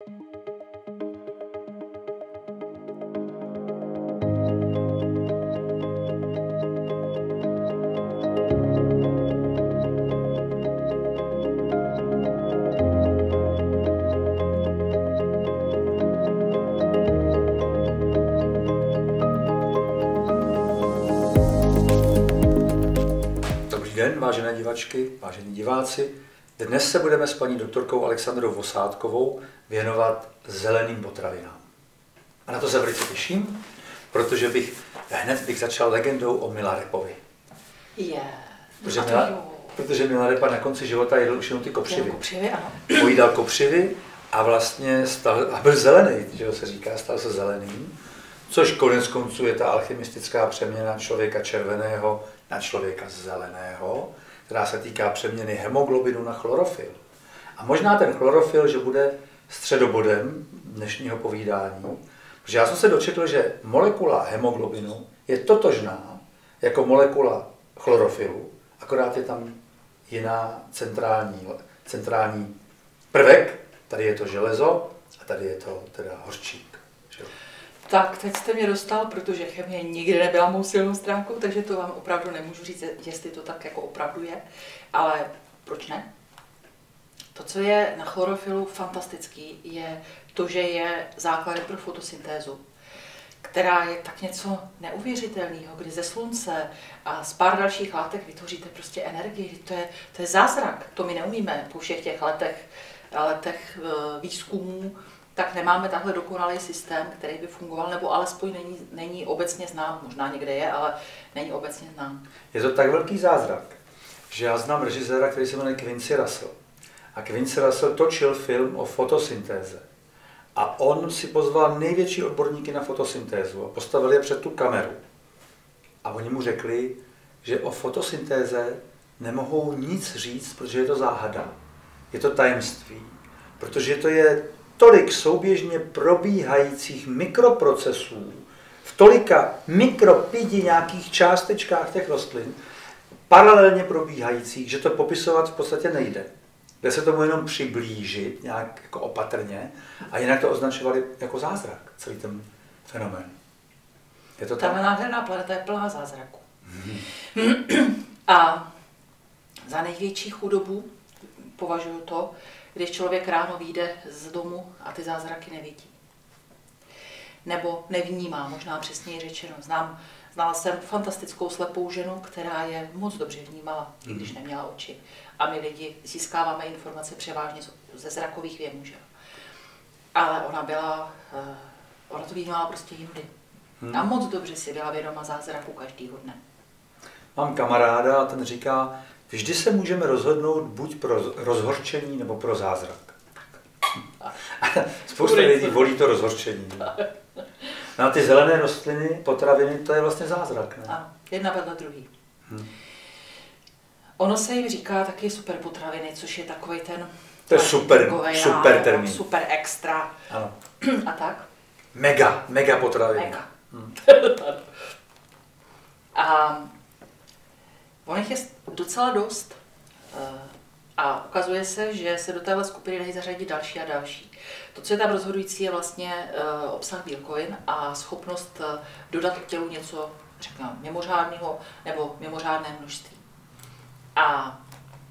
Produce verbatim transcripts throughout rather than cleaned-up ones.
Den, vážené divačky, vážení diváci. Dnes se budeme s paní doktorkou Alexandrou Vosátkovou věnovat zeleným potravinám. A na to se velice těším, protože bych hned bych začal legendou o Milarepovi. Yeah. Protože, Mila, protože Milarepa na konci života jedl už jenom ty kopřivy. kopřivy ano. Pojídal kopřivy a vlastně stal, a byl zelený, že se říká, stal se zeleným, což konec konců je ta alchymistická přeměna člověka červeného na člověka zeleného, která se týká přeměny hemoglobinu na chlorofil. A možná ten chlorofil, že bude středobodem dnešního povídání, protože já jsem se dočetl, že molekula hemoglobinu je totožná jako molekula chlorofilu, akorát je tam jiná centrální, centrální prvek, tady je to železo a tady je to teda hořčík. Tak, teď jste mě dostal, protože chemie nikdy nebyla mou silnou stránkou, takže to vám opravdu nemůžu říct, jestli to tak jako opravdu je, ale proč ne? To, co je na chlorofilu fantastický, je to, že je základem pro fotosyntézu, která je tak něco neuvěřitelného, kdy ze slunce a z pár dalších látek vytvoříte prostě energii. To je, to je zázrak, to my neumíme po všech těch letech, letech výzkumů, tak nemáme takhle dokonalý systém, který by fungoval, nebo alespoň není, není obecně znám, možná někde je, ale není obecně znám. Je to tak velký zázrak, že já znám režiséra, který se jmenuje Quincy Russell. A Quincy Russell točil film o fotosyntéze. A on si pozval největší odborníky na fotosyntézu a postavil je před tu kameru. A oni mu řekli, že o fotosyntéze nemohou nic říct, protože je to záhada. Je to tajemství. Protože to je tolik souběžně probíhajících mikroprocesů v tolika mikropidi nějakých částečkách těch rostlin, paralelně probíhajících, že to popisovat v podstatě nejde. Jde se tomu jenom přiblížit nějak jako opatrně a jinak to označovali jako zázrak, celý ten fenomén. Je to tak? Ta nádherná planeta je plná zázraku. Hmm. A za největší chudobu považuji to, když člověk ráno vyjde z domu a ty zázraky nevidí. Nebo nevnímá, možná přesněji řečeno. Znám, znala jsem fantastickou slepou ženu, která je moc dobře vnímala, i když neměla oči. A my lidi získáváme informace převážně ze zrakových věmů. Že? Ale ona byla, ona to vnímala prostě jindy. Hmm. A moc dobře si byla vědoma zázraku každýho dne. Mám kamaráda a ten říká, vždy se můžeme rozhodnout buď pro rozhorčení nebo pro zázrak. Spousta lidí volí to rozhorčení. No a ty zelené rostliny, potraviny, to je vlastně zázrak, ne? Ano, jedna vedle druhý. Hmm. Ono se jim říká taky super potraviny, což je takový ten... To je super, super termín. Super extra. Ano. A tak? Mega, mega potraviny. Mega. Hmm. A ono je docela dost a ukazuje se, že se do téhle skupiny dají zařadit další a další. To, co je tam rozhodující, je vlastně obsah bílkovin a schopnost dodat k tělu něco, řekněme, mimořádného nebo mimořádné množství. A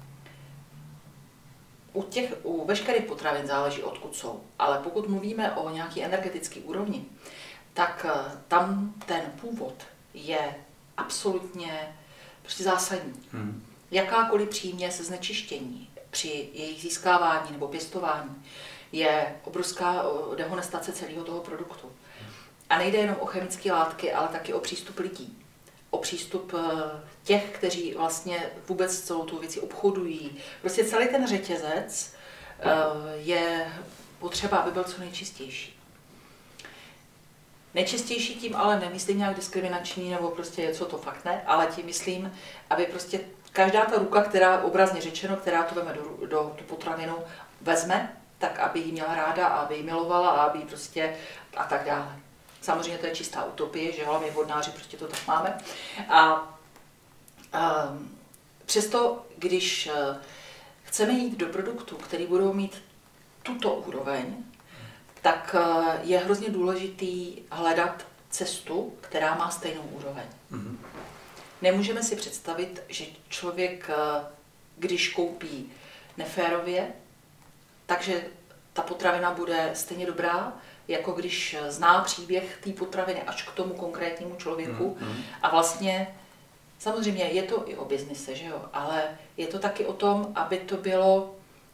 u, těch, u veškerých potravin záleží, odkud jsou, ale pokud mluvíme o nějaké energetické úrovni, tak tam ten původ je absolutně prostě zásadní. Hmm. Jakákoliv příměs znečištění při jejich získávání nebo pěstování je obrovská dehonestace celého toho produktu. A nejde jenom o chemické látky, ale taky o přístup lidí. O přístup těch, kteří vlastně vůbec celou tu věci obchodují. Prostě celý ten řetězec je potřeba, aby byl co nejčistější. Nejčistější tím ale nemyslím nějak diskriminační nebo prostě něco to fakt ne, ale tím myslím, aby prostě každá ta ruka, která obrazně řečeno, která to veme do, do tu potravinu, vezme, tak aby ji měla ráda, aby ji milovala a aby ji prostě a tak dále. Samozřejmě to je čistá utopie, že jo, my vodnáři prostě to tak máme. A, a přesto, když chceme jít do produktů, které budou mít tuto úroveň, tak je hrozně důležitý hledat cestu, která má stejnou úroveň. Mm-hmm. Nemůžeme si představit, že člověk, když koupí neférově, takže ta potravina bude stejně dobrá, jako když zná příběh té potraviny až k tomu konkrétnímu člověku. Mm-hmm. A vlastně, samozřejmě je to i o biznise, že jo? Ale je to taky o tom, aby to bylo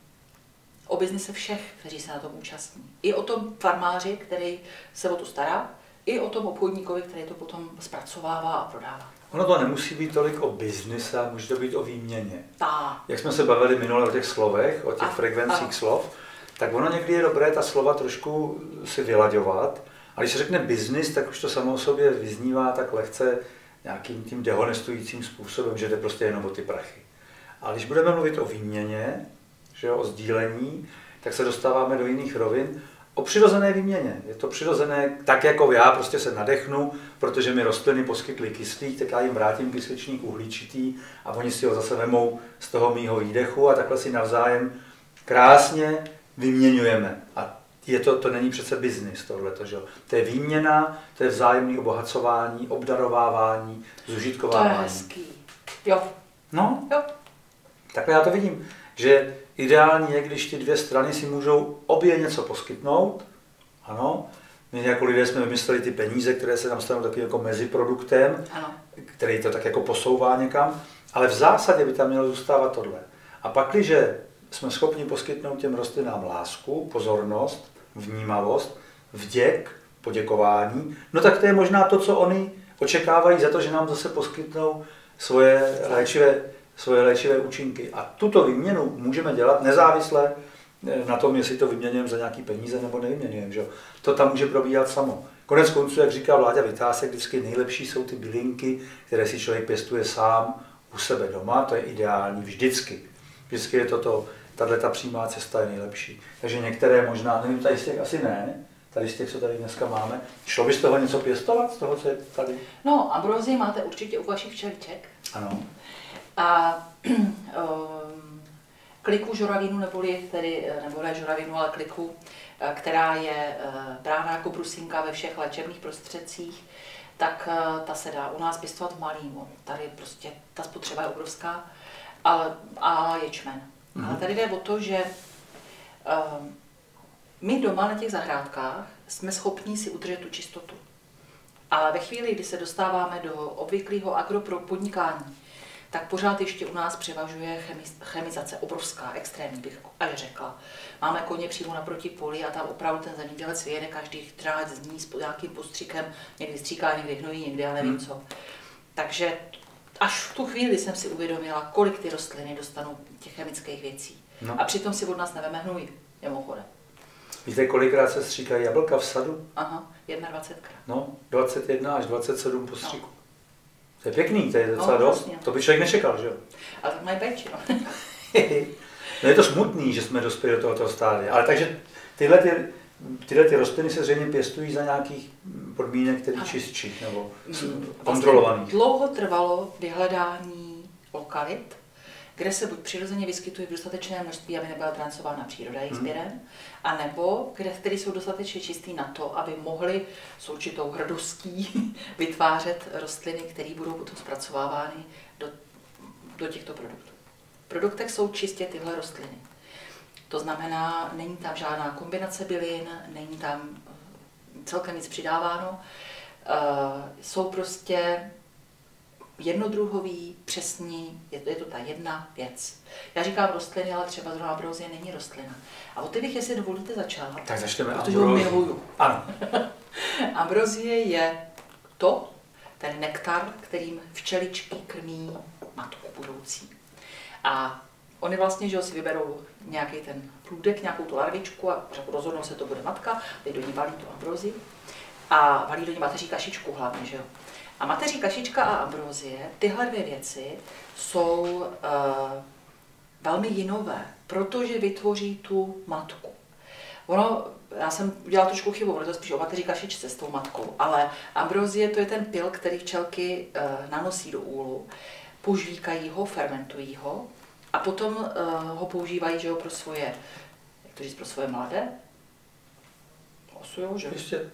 o biznise všech, kteří se na tom účastní. I o tom farmáři, který se o to stará, i o tom obchodníkovi, který to potom zpracovává a prodává. Ono to nemusí být tolik o biznise, může to být o výměně. Ta. Jak jsme se bavili minule o těch slovech, o těch a, frekvencích a. slov, tak ono někdy je dobré ta slova trošku si vylaďovat. A když se řekne biznis, tak už to samo o sobě vyznívá tak lehce nějakým tím dehonestujícím způsobem, že jde prostě jenom o ty prachy. A když budeme mluvit o výměně, že jo, o sdílení, tak se dostáváme do jiných rovin. O přirozené výměně. Je to přirozené, tak jako já prostě se nadechnu, protože mi rostliny poskytly kyslík, tak já jim vrátím kysličník uhličitý a oni si ho zase vemou z toho mýho výdechu a takhle si navzájem krásně vyměňujeme. A je to, to není přece biznis tohleto, že jo. To je výměna, to je vzájemné obohacování, obdarovávání, zužitkovávání. To je hezký. Jo. No, jo. Takhle já to vidím, že ideální je, když ty dvě strany si můžou obě něco poskytnout. Ano, my jako lidé jsme vymysleli ty peníze, které se tam stanou takovým jako meziproduktem, ano. který to tak jako posouvá někam, ale v zásadě by tam mělo zůstávat tohle. A pak, když jsme schopni poskytnout těm rostlinám lásku, pozornost, vnímavost, vděk, poděkování, no tak to je možná to, co oni očekávají za to, že nám zase poskytnou svoje léčivé svoje léčivé účinky. A tuto výměnu můžeme dělat nezávisle na tom, jestli to vyměňujeme za nějaký peníze nebo nevyměňujeme. Že? To tam může probíhat samo. Konec konců, jak říká Vláďa Vytásek, vždycky nejlepší jsou ty bylinky, které si člověk pěstuje sám u sebe doma, to je ideální vždycky. Vždycky je toto, tato přímá cesta je nejlepší. Takže některé možná, nevím, tady z těch asi ne, tady z těch, co tady dneska máme. Šlo by z toho něco pěstovat, z toho, co je tady? No, ambrozii máte určitě u vašich včeliček. Ano. A um, kliku žuravínu, neboli, tedy, nebo ne žuravínu, ale kliku, která je brána jako brusinka ve všech léčebných prostředcích, tak ta se dá u nás pěstovat malým. Tady prostě ta spotřeba je obrovská, ale, a ječmen. Mm. Ale tady jde o to, že um, my doma na těch zahrádkách jsme schopni si udržet tu čistotu. Ale ve chvíli, kdy se dostáváme do obvyklého agropodnikání, tak pořád ještě u nás převažuje chemizace, obrovská, extrémní bych až řekla. Máme koně přímo naproti poli a tam opravdu ten zemědělec vyjede každých třináct dní s nějakým postřikem, někdy stříká, někdy hnojí, někdy já nevím hmm. co. Takže až v tu chvíli jsem si uvědomila, kolik ty rostliny dostanou těch chemických věcí. No. A přitom si od nás neveme hnůj, mimochodem. Víte, kolikrát se stříkají jablka v sadu? Aha, dvacet jedna krát. No, dvacet jedna až dvacet sedm postříků. No. To je pěkný, to je docela no, dost. To by člověk nečekal, že jo? Ale tak mají péči, no. No je to smutný, že jsme dospěli do tohoto stádia. Ale takže tyhle, ty, tyhle ty rostliny se zřejmě pěstují za nějakých podmínek, které čistších nebo kontrolovaných. Vlastně dlouho trvalo vyhledání lokalit, kde se buď přirozeně vyskytují v dostatečné množství, aby nebyla transována příroda jejich sběrem, hmm. anebo kde, které jsou dostatečně čistý na to, aby mohly s určitou hrdostí vytvářet rostliny, které budou potom zpracovávány do, do těchto produktů. V produktech jsou čistě tyhle rostliny. To znamená, není tam žádná kombinace bylin, není tam celkem nic přidáváno. Uh, jsou prostě jednodruhový, přesný, je to, je to ta jedna věc. Já říkám rostliny, ale třeba zrovna ambrozie není rostlina. A o ty bych, jestli dovolíte, začala. Tak začneme protože ho miluju. Ano. Ambrozie je to, ten nektar, kterým včeličky krmí matku budoucí. A oni vlastně, že si vyberou nějaký ten plůdek, nějakou tu larvičku a rozhodnou se, to bude matka, teď do ní valí tu ambrozii a valí do ní mateří kašičku hlavně, že jo. A mateří kašička a ambrozie, tyhle dvě věci jsou uh, velmi jinové, protože vytvoří tu matku. Ono, já jsem udělala trošku chybu, ono to spíš o mateří kašičce s tou matkou, ale ambrozie to je ten pil, který včelky uh, nanosí do úlu, požvíkají ho, fermentují ho a potom uh, ho používají, že jo, pro svoje, jak to říct, pro svoje mladé, pracují, že? Ještě.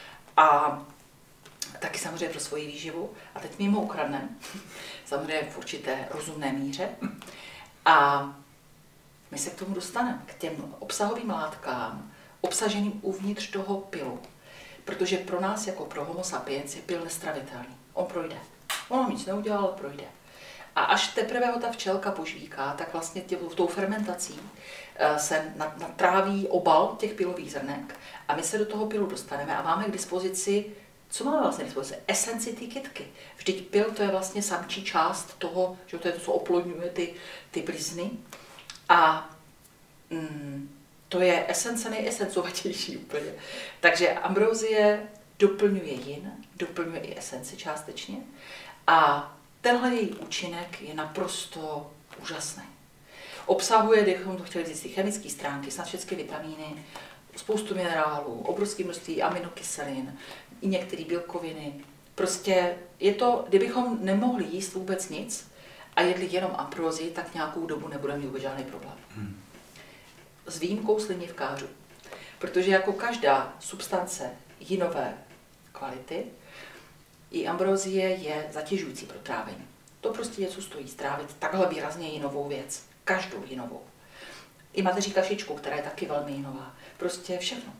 A taky samozřejmě pro svoji výživu. A teď mimo ukradneme, samozřejmě v určité rozumné míře. A my se k tomu dostaneme, k těm obsahovým látkám, obsaženým uvnitř toho pilu. Protože pro nás, jako pro homo sapiens, je pil nestravitelný. On projde. On nic neudělal, ale projde. A až teprve ho ta včelka požvíká, tak vlastně tě, tou fermentací se natráví obal těch pilových zrnek a my se do toho pilu dostaneme a máme k dispozici, co máme vlastně k dispozici? Esenci té kytky. Vždyť pil to je vlastně samčí část toho, že to je to, co oplodňuje ty, ty blizny. A mm, to je esence nejesencovatější úplně. Takže ambrozie doplňuje jin, doplňuje i esenci částečně a tenhle její účinek je naprosto úžasný. Obsahuje, kdybychom to chtěli říct, ty chemické stránky, snad všechny vitamíny, spoustu minerálů, obrovské množství aminokyselin, i některé bílkoviny. Prostě je to, kdybychom nemohli jíst vůbec nic a jedli jenom ambrózii, tak nějakou dobu nebudeme mít vůbec žádný problém. Hmm. S výjimkou slinivkářů. Protože jako každá substance jinové kvality, i ambrozie je zatěžující pro trávení. To prostě něco stojí strávit takhle výrazně jinovou věc. Každou jinovou. I mateří kašičku, která je taky velmi jinová. Prostě všechno.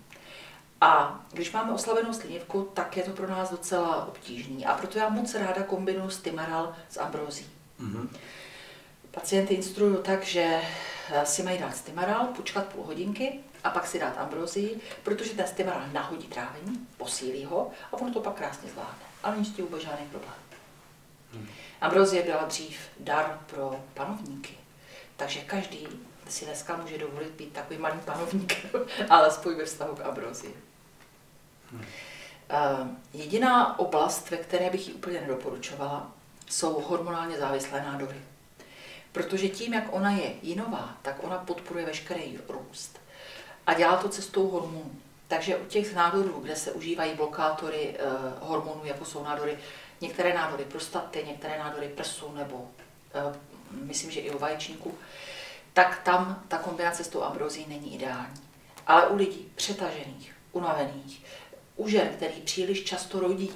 A když máme oslabenou slinivku, tak je to pro nás docela obtížný. A proto já moc ráda kombinuji stimaral s ambrozí. Mm-hmm. Pacienty instruuju tak, že si mají dát stimaral, počkat půl hodinky a pak si dát ambrozii, protože ten stimaral nahodí trávení, posílí ho a ono to pak krásně zvládne. Ale není s tím vůbec žádný problém. Hmm. Ambrozie byla dřív dar pro panovníky, takže každý si dneska může dovolit být takový malý panovník, alespoň ve vztahu k ambrozii. Hmm. Uh, jediná oblast, ve které bych ji úplně nedoporučovala, jsou hormonálně závislé nádory. Protože tím, jak ona je jinová, tak ona podporuje veškerý růst a dělá to cestou hormonů. Takže u těch nádorů, kde se užívají blokátory e, hormonů, jako jsou nádory, některé nádory prostaty, některé nádory prsu nebo e, myslím, že i u vaječníku, tak tam ta kombinace s tou ambrozí není ideální. Ale u lidí přetažených, unavených, u žen, který příliš často rodí,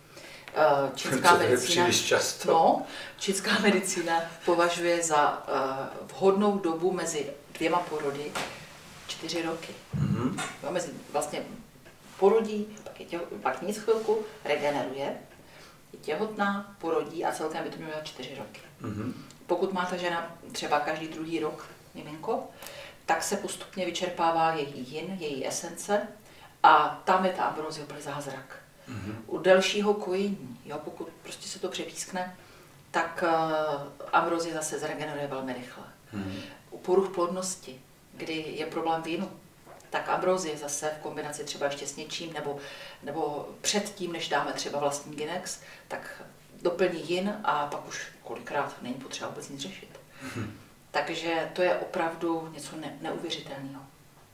e, čínská medicína, no, čínská medicína považuje za e, vhodnou dobu mezi dvěma porody čtyři roky. Mm-hmm. No, mezi vlastně porodí, pak, je těho, pak nic chvilku, regeneruje, je těhotná, porodí a celkem by to mělo čtyři roky. Mm-hmm. Pokud má ta žena třeba každý druhý rok miminko, tak se postupně vyčerpává její jin, její esence a tam je ta ambrozie úplně zázrak. Mm-hmm. U delšího kojení, jo, pokud prostě se to přepískne, tak uh, ambrozie zase zregeneruje velmi rychle. Mm-hmm. U poruch plodnosti, kdy je problém vínu, tak ambrozie zase v kombinaci třeba ještě s něčím, nebo, nebo předtím, než dáme třeba vlastní Ginex, tak doplní jin a pak už kolikrát není potřeba vůbec nic řešit. Hmm. Takže to je opravdu něco ne, neuvěřitelného.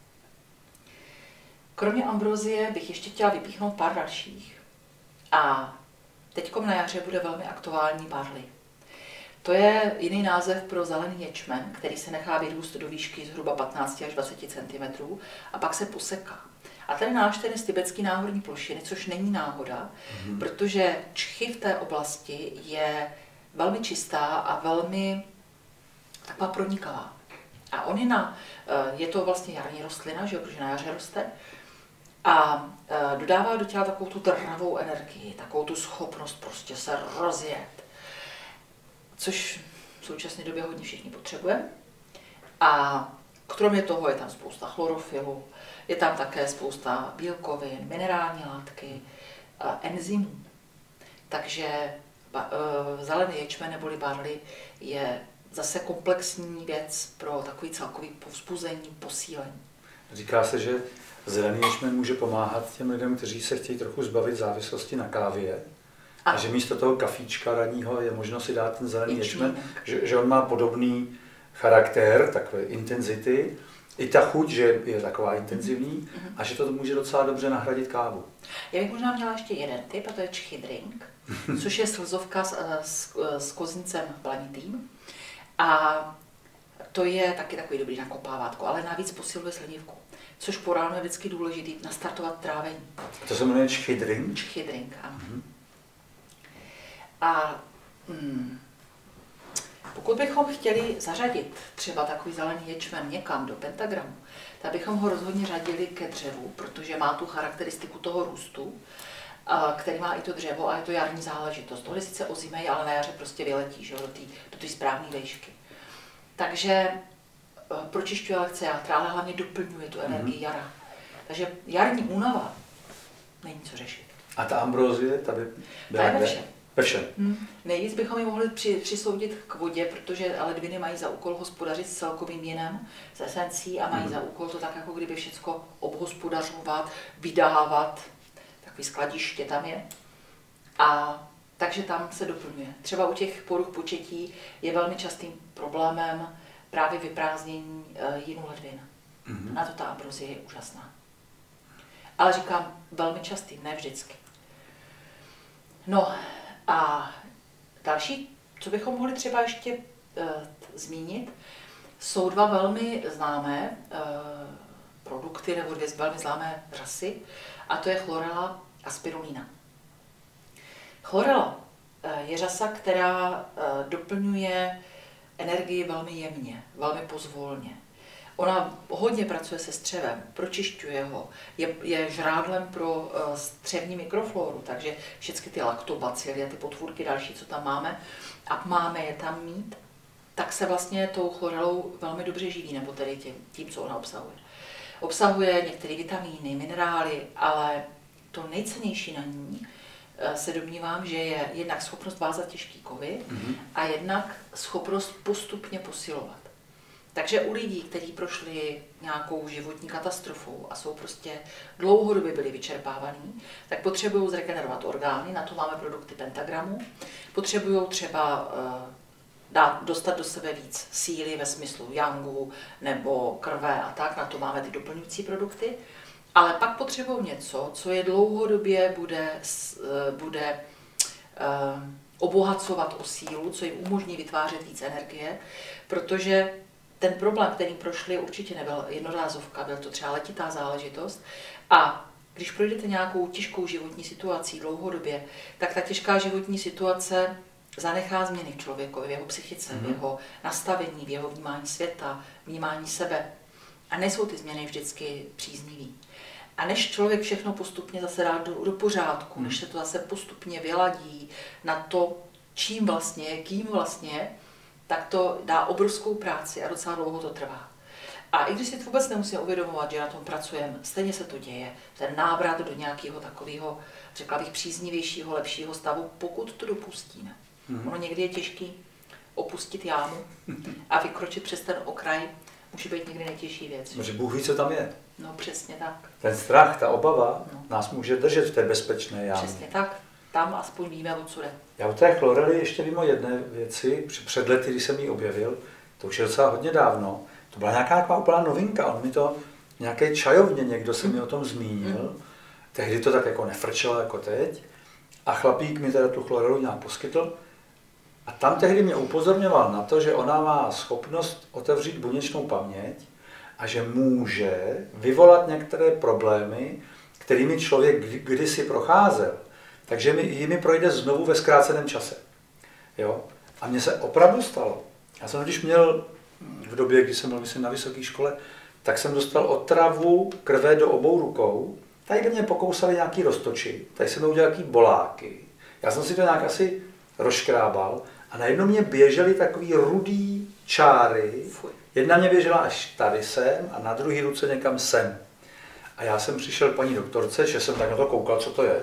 Kromě ambrozie bych ještě chtěla vypíchnout pár dalších. A teďkom na jaře bude velmi aktuální barley. To je jiný název pro zelený ječmen, který se nechá vyrůst do výšky zhruba patnáct až dvacet centimetrů a pak se poseká. A ten náš ten je z tibetský náhorní plošiny, což není náhoda, mm-hmm. protože čchy v té oblasti je velmi čistá a velmi taková pronikavá. A onina, je to vlastně jarní rostlina, že jo, protože na jaře roste, a dodává do těla takovou tu dravou energii, takovou tu schopnost prostě se rozjet. Což v současné době hodně všichni potřebujeme. A kromě toho je tam spousta chlorofilu, je tam také spousta bílkovin, minerální látky, enzymů. Takže zelený ječmen neboli barley je zase komplexní věc pro takový celkový povzbuzení, posílení. Říká se, že zelený ječmen může pomáhat těm lidem, kteří se chtějí trochu zbavit závislosti na kávě. A že místo toho kafíčka ranního je možno si dát ten zelený ječmen, že, že on má podobný charakter, takové intenzity, i ta chuť, že je taková intenzivní mm-hmm. a že to může docela dobře nahradit kávu. Já bych možná měla ještě jeden typ, a to je čchy drink, což je slzovka s, s, s koznicem blanitým. A to je taky takový dobrý nakopávátko, ale navíc posiluje slinivku. což po ránu je vždycky důležitý, nastartovat trávení. To se jmenuje čchidrink? Čchidrink, ano. Mm-hmm. A mm, pokud bychom chtěli zařadit třeba takový zelený ječmen někam do pentagramu, tak bychom ho rozhodně řadili ke dřevu, protože má tu charakteristiku toho růstu, který má i to dřevo a je to jarní záležitost. Tohle sice ozimej, ale na jaře prostě vyletí, že, do té do té správné výšky. Takže pročišťuje lekce játra, ale hlavně doplňuje tu energii jara. Takže jarní únava není co řešit. A ta ambrozie, ta by byla ta je ve všem. Ve všem. Hmm. Nejvíc bychom ji mohli při, přisoudit k vodě, protože ale dviny mají za úkol hospodařit s celkovým jinem, s esencí a mají hmm. za úkol to tak, jako kdyby všecko obhospodařovat, vydávat. Takový skladiště tam je. A takže tam se doplňuje. Třeba u těch poruch početí je velmi častým problémem právě vyprázdnění e, jinu ledvin. Mm-hmm. Na to ta ambrozie je úžasná. Ale říkám, velmi častý, ne vždycky. No a další, co bychom mohli třeba ještě e, zmínit, jsou dva velmi známé e, produkty nebo dvě velmi známé rasy, a to je chlorela a spirulina. Chlorela je řasa, která doplňuje energii velmi jemně, velmi pozvolně. Ona hodně pracuje se střevem, pročišťuje ho, je, je žrádlem pro střevní mikrofloru, takže všechny ty laktobacily a ty potvůrky další, co tam máme, a máme je tam mít, tak se vlastně tou chlorelou velmi dobře živí, nebo tedy tím, tím co ona obsahuje. Obsahuje některé vitamíny, minerály, ale to nejcennější na ní se domnívám, že je jednak schopnost vázat těžký kovy mm-hmm. a jednak schopnost postupně posilovat. Takže u lidí, kteří prošli nějakou životní katastrofou a jsou prostě dlouhodobě byli vyčerpávaní, tak potřebují zregenerovat orgány, na to máme produkty pentagramu, potřebují třeba dát, dostat do sebe víc síly ve smyslu yangu nebo krve a tak, na to máme ty doplňující produkty. Ale pak potřebují něco, co je dlouhodobě bude, bude uh, obohacovat o sílu, co jim umožní vytvářet víc energie, protože ten problém, kterým prošli, určitě nebyl jednorázovka, byl to třeba letitá záležitost. A když projdete nějakou těžkou životní situací dlouhodobě, tak ta těžká životní situace zanechá změny v člověkovi, v jeho psychice, mm-hmm. v jeho nastavení, v jeho vnímání světa, vnímání sebe. A nejsou ty změny vždycky příznivý. A než člověk všechno postupně zase dá do, do pořádku, než se to zase postupně vyladí na to, čím vlastně je, kým vlastně je, tak to dá obrovskou práci a docela dlouho to trvá. A i když si to vůbec nemusíme uvědomovat, že na tom pracujeme, stejně se to děje. Ten návrat do nějakého takového, řekla bych, příznivějšího, lepšího stavu, pokud to dopustíme. Mm. Ono někdy je těžký opustit jámu a vykročit přes ten okraj, může být někdy nejtěžší věc. Protože Bůh ví, co tam je. No přesně tak. Ten strach, ta obava no. nás může držet v té bezpečné jámě. Přesně tak. Tam aspoň víme, o co jde. Já u té chlorely ještě vím o jedné věci. Před lety, když jsem ji objevil, to už je docela hodně dávno, to byla nějaká taková úplná novinka. On mi to nějaké čajovně, někdo se mi o tom zmínil. Mm. Tehdy to tak jako nefrčelo jako teď. A chlapík mi teda tu chlorelu nějak poskytl. A tam tehdy mě upozorňoval na to, že ona má schopnost otevřít buněčnou paměť a že může vyvolat některé problémy, kterými člověk kdysi procházel. Takže mi, jimi projde znovu ve zkráceném čase. Jo? A mně se opravdu stalo. Já jsem když měl v době, kdy jsem byl myslím, na vysoké škole, tak jsem dostal otravu krve do obou rukou. Tady mě pokousali nějaký roztoči, tady jsem udělal nějaký boláky. Já jsem si to nějak asi rozškrábal a najednou mě běžely takový rudý čáry. Jedna mě běžela až tady sem a na druhé ruce někam sem. A já jsem přišel paní doktorce, že jsem tak na to koukal, co to je.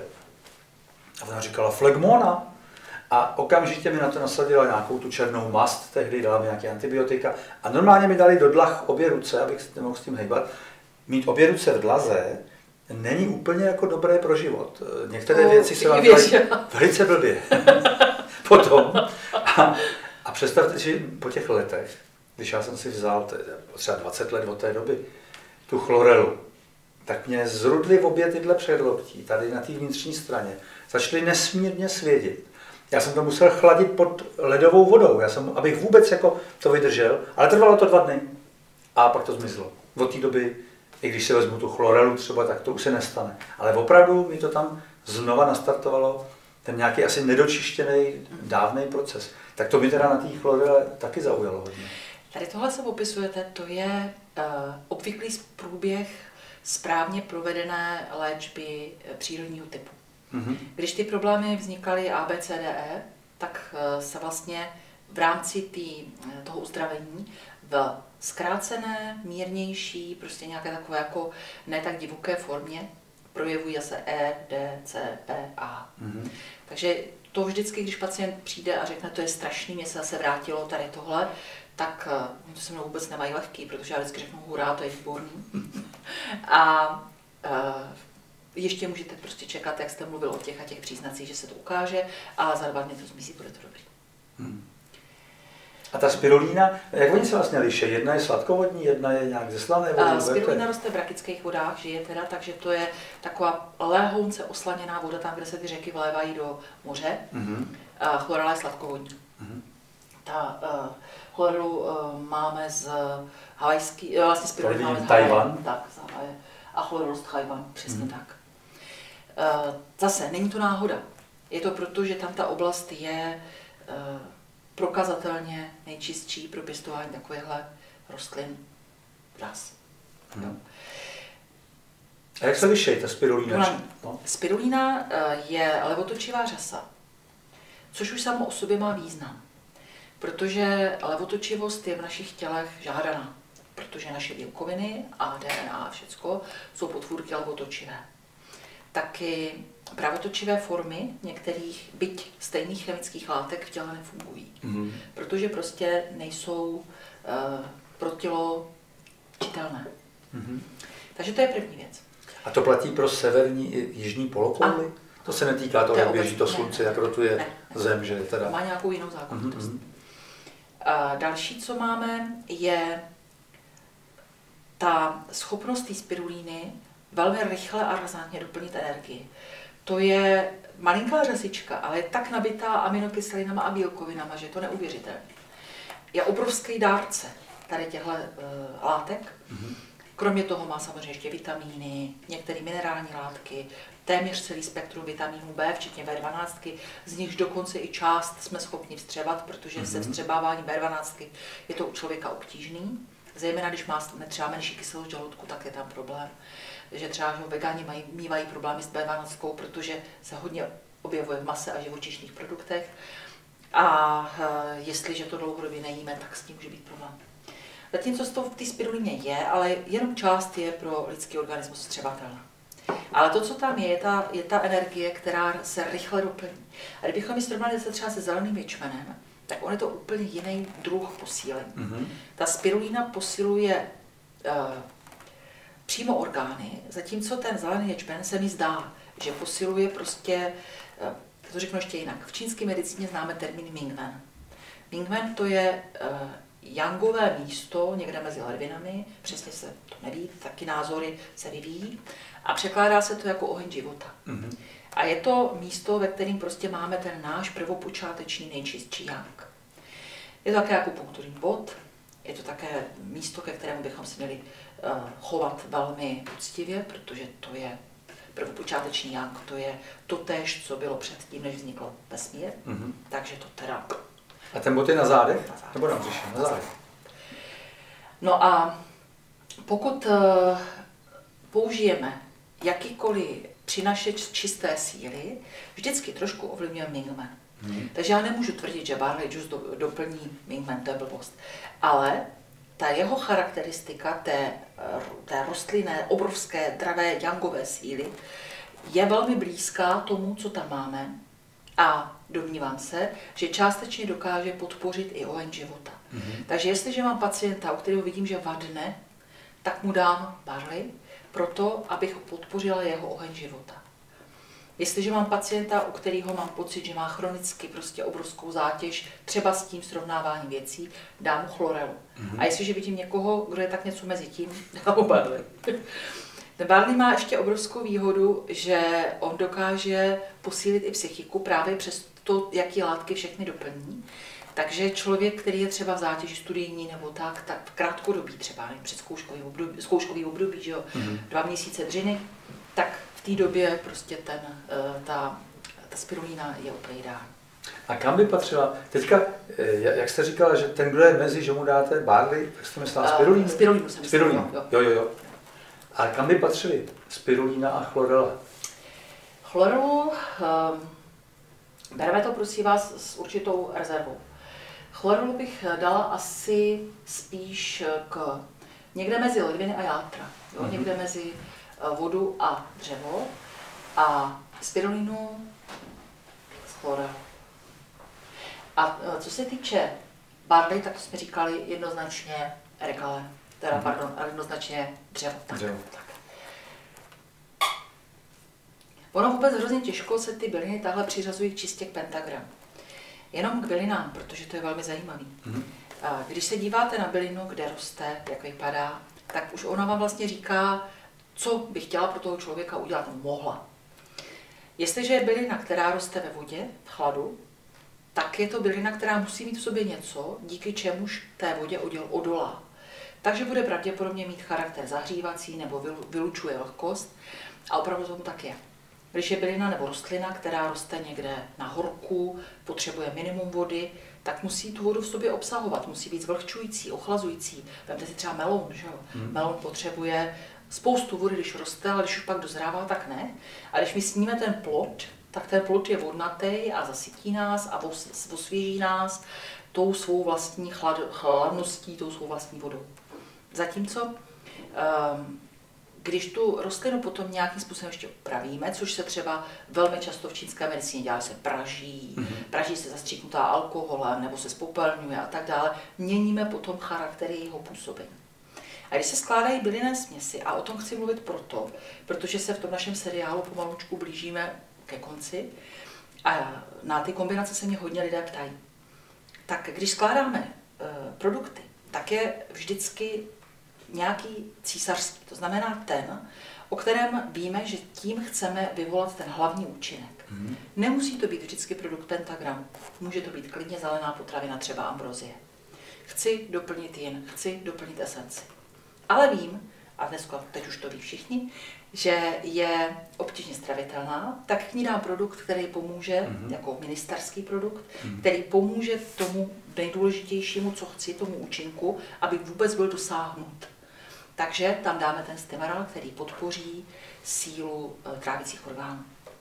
A ona říkala flegmona. A okamžitě mi na to nasadila nějakou tu černou mast, tehdy dala mi nějaké antibiotika. A normálně mi dali do dlah obě ruce, abych nemohl s tím hejbat. Mít obě ruce v dlaze není úplně jako dobré pro život. Některé no, věci se vám dělají velice blbě. Potom. A, a představte si po těch letech, když já jsem si vzal třeba dvacet let od té doby, tu chlorelu, tak mě zrudly v obě tyhle předloktí, tady na té vnitřní straně. Začaly nesmírně svědit. Já jsem to musel chladit pod ledovou vodou, já jsem, abych vůbec jako to vydržel, ale trvalo to dva dny. A pak to zmizlo. Od té doby I když si vezmu tu chlorelu třeba, tak to už se nestane. Ale opravdu mi to tam znova nastartovalo ten nějaký asi nedočištěný dávný proces. Tak to mi teda na té chlorele taky zaujalo hodně. Tady tohle, co popisujete, to je uh, obvyklý průběh správně provedené léčby přírodního typu. Mm-hmm. Když ty problémy vznikaly A, B, C, D, E, tak uh, se vlastně v rámci tý, toho uzdravení v zkrácené, mírnější, prostě nějaké takové jako ne tak divoké formě projevují se E, D, C, E, A. Mm-hmm. Takže to vždycky, když pacient přijde a řekne, to je strašný, mě se zase vrátilo tady tohle, tak to se mnou vůbec nemají lehký, protože já vždycky řeknu, hurá, to je výborný. A uh, ještě můžete prostě čekat, jak jste mluvil o těch a těch příznacích, že se to ukáže, a za dva dny to zmizí, bude to dobrý. Hmm. A ta spirulína, jak oni se vlastně liší? Jedna je sladkovodní, jedna je nějak ze slané vody? Spirulína roste v brakických vodách, žije teda, takže to je taková lehonce oslaněná voda, tam, kde se ty řeky vlévají do moře. Mm-hmm. A chlorela je sladkovodní. Mm-hmm. Ta uh, chlorelu uh, máme z havajský, uh, vlastně spirulína máme z Tajvan. Tak, z Havaje. A chlorelu z Tajvan, přesně mm-hmm. tak. Uh, zase, není to náhoda. Je to proto, že tam ta oblast je uh, prokazatelně nejčistší pro pěstování takovýchhle rostlin vras. Hmm. A jak se liší ta spirulína? No. Spirulína je levotočivá řasa, což už samo o sobě má význam, protože levotočivost je v našich tělech žádaná, protože naše bílkoviny a D N A a všecko jsou potvůrky levotočivé. Taky pravotočivé formy některých, byť stejných chemických látek v těle nefungují, mm-hmm. protože prostě nejsou uh, pro tělo čitelné. Mm-hmm. Takže to je první věc. A to platí pro severní i jižní polokouli? To se netýká toho, jak běží to slunce, jak rotuje ne, ne. zem, že teda... Má nějakou jinou zákonitost. Mm-hmm. Uh, další, co máme, je ta schopnost té spirulíny velmi rychle a razantně doplnit energii. To je malinká řasička, ale je tak nabitá aminokyselinama a bílkovinama, že je to neuvěřitelné. Je obrovský dárce tady těchto uh, látek. Mm-hmm. Kromě toho má samozřejmě ještě vitamíny, některé minerální látky, téměř celý spektrum vitamínů B, včetně B dvanáct, z nichž dokonce i část jsme schopni vstřebat, protože mm-hmm. se vstřebávání B dvanáct je to u člověka obtížný. Zejména když má třeba menší kyselost žaludku, tak je tam problém. Že třeba že vegáni mají, mívají problémy s B dvanáct, protože se hodně objevuje v mase a živočišných produktech. A e, jestliže to dlouhodobě nejíme, tak s tím může být problém. Zatímco to v té spirulíně je, ale jenom část je pro lidský organismus vstřebatelná. Ale to, co tam je, je ta, je ta energie, která se rychle doplní. A kdybychom ji srovnali se třeba se zeleným ječmenem, tak on je to úplně jiný druh posílení. Mm-hmm. Ta spirulína posiluje uh, přímo orgány, zatímco ten zelený ječmen se mi zdá, že posiluje prostě, uh, to řeknu ještě jinak, v čínské medicíně známe termín Mingmen. Mingmen to je uh, jangové místo někde mezi ledvinami, přesně se to neví, taky názory se vyvíjí a překládá se to jako oheň života. Mm-hmm. A je to místo, ve kterém prostě máme ten náš prvopočáteční nejčistší yang. Je to také akupunkturní bod, je to také místo, ke kterému bychom si měli uh, chovat velmi úctivě, protože to je prvopočáteční yang, to je totéž, co bylo předtím, než vznikl vesmír, mm-hmm. takže to teda... A ten bod je na zádech? Na zádech. Nebo na břiše? Na zádech. No a pokud uh, použijeme jakýkoliv přinašeč čisté síly, vždycky trošku ovlivňuje Mingmen. Hmm. Takže já nemůžu tvrdit, že barley juice do, doplní Mingmen, to je blbost. Ale ta jeho charakteristika té, té rostlinné, obrovské, dravé, yangové síly je velmi blízká tomu, co tam máme. A domnívám se, že částečně dokáže podpořit i oheň života. Mm-hmm. Takže jestliže mám pacienta, u kterého vidím, že vadne, tak mu dám barley, proto, abych podpořila jeho oheň života. Jestliže mám pacienta, u kterého mám pocit, že má chronicky prostě obrovskou zátěž, třeba s tím srovnáváním věcí, dám mu chlorelu. Mm-hmm. A jestliže vidím někoho, kdo je tak něco mezi tím, dám mu barley. Ten barley má ještě obrovskou výhodu, že on dokáže posílit i psychiku právě přes to, jaký látky všechny doplní. Takže člověk, který je třeba v zátěži studijní nebo tak, tak v krátkodobí třeba, ne, před zkouškový období, zkouškový období, že jo, mm-hmm. dva měsíce dřiny, tak v té době prostě ten, ta, ta spirulína je úplně ideální. A kam by patřila? Teďka, jak jste říkala, že ten, kdo je mezi, že mu dáte barley, jak jste myslela, spirulínu? Uh, spirulínu jsem spirulínu. Jo. jo, jo, jo. A kam by patřili spirulína a chlorela? Chlorelu, um, bereme to prosím vás s určitou rezervou. Chlorelu bych dala asi spíš k někde mezi ledviny a játra, jo? Mm-hmm. Někde mezi vodu a dřevo a spirulínu s chlorelou. A co se týče barley, tak jsme říkali jednoznačně regale, teda mm-hmm. pardon, jednoznačně dřevo. Tak, dřevo. Tak. Ono vůbec hrozně těžko se ty byliny takhle přiřazují čistě k pentagramu. Jenom k bylinám, protože to je velmi zajímavý. Mm-hmm. Když se díváte na bylinu, kde roste, jak vypadá, tak už ona vám vlastně říká, co by chtěla pro toho člověka udělat, mohla. Jestliže je bylina, která roste ve vodě, v chladu, tak je to bylina, která musí mít v sobě něco, díky čemuž té vodě odolá. Takže bude pravděpodobně mít charakter zahřívací nebo vylučuje vlhkost a opravdu tomu tak je. Když je bylina nebo rostlina, která roste někde na horku, potřebuje minimum vody, tak musí tu vodu v sobě obsahovat, musí být zvlhčující, ochlazující. Vemte si třeba melon, že jo? Hmm. Melon potřebuje spoustu vody, když roste, ale když už pak dozrává, tak ne. A když my sníme ten plod, tak ten plod je vodnatý a zasytí nás a osvěží nás tou svou vlastní chlad, chladností, tou svou vlastní vodou. Zatímco um, když tu rostlinu potom nějakým způsobem ještě upravíme, což se třeba velmi často v čínské medicíně dělá, se praží, mm-hmm. praží se zastříknutá alkoholem nebo se spopelňuje a tak dále, měníme potom charakter jejího působení. A když se skládají bylinné směsi, a o tom chci mluvit proto, protože se v tom našem seriálu pomalučku blížíme ke konci a na ty kombinace se mě hodně lidé ptají. Tak když skládáme e, produkty, tak je vždycky nějaký císařský, to znamená ten, o kterém víme, že tím chceme vyvolat ten hlavní účinek. Mm. Nemusí to být vždycky produkt pentagramu, může to být klidně zelená potravina, třeba ambrozie. Chci doplnit jin, chci doplnit esenci. Ale vím, a dneska teď už to ví všichni, že je obtížně stravitelná, tak k ní dám produkt, který pomůže, mm. jako ministerský produkt, mm. který pomůže tomu nejdůležitějšímu, co chci, tomu účinku, aby vůbec byl dosáhnut. Takže tam dáme ten stemeral, který podpoří sílu trávicích orgánů.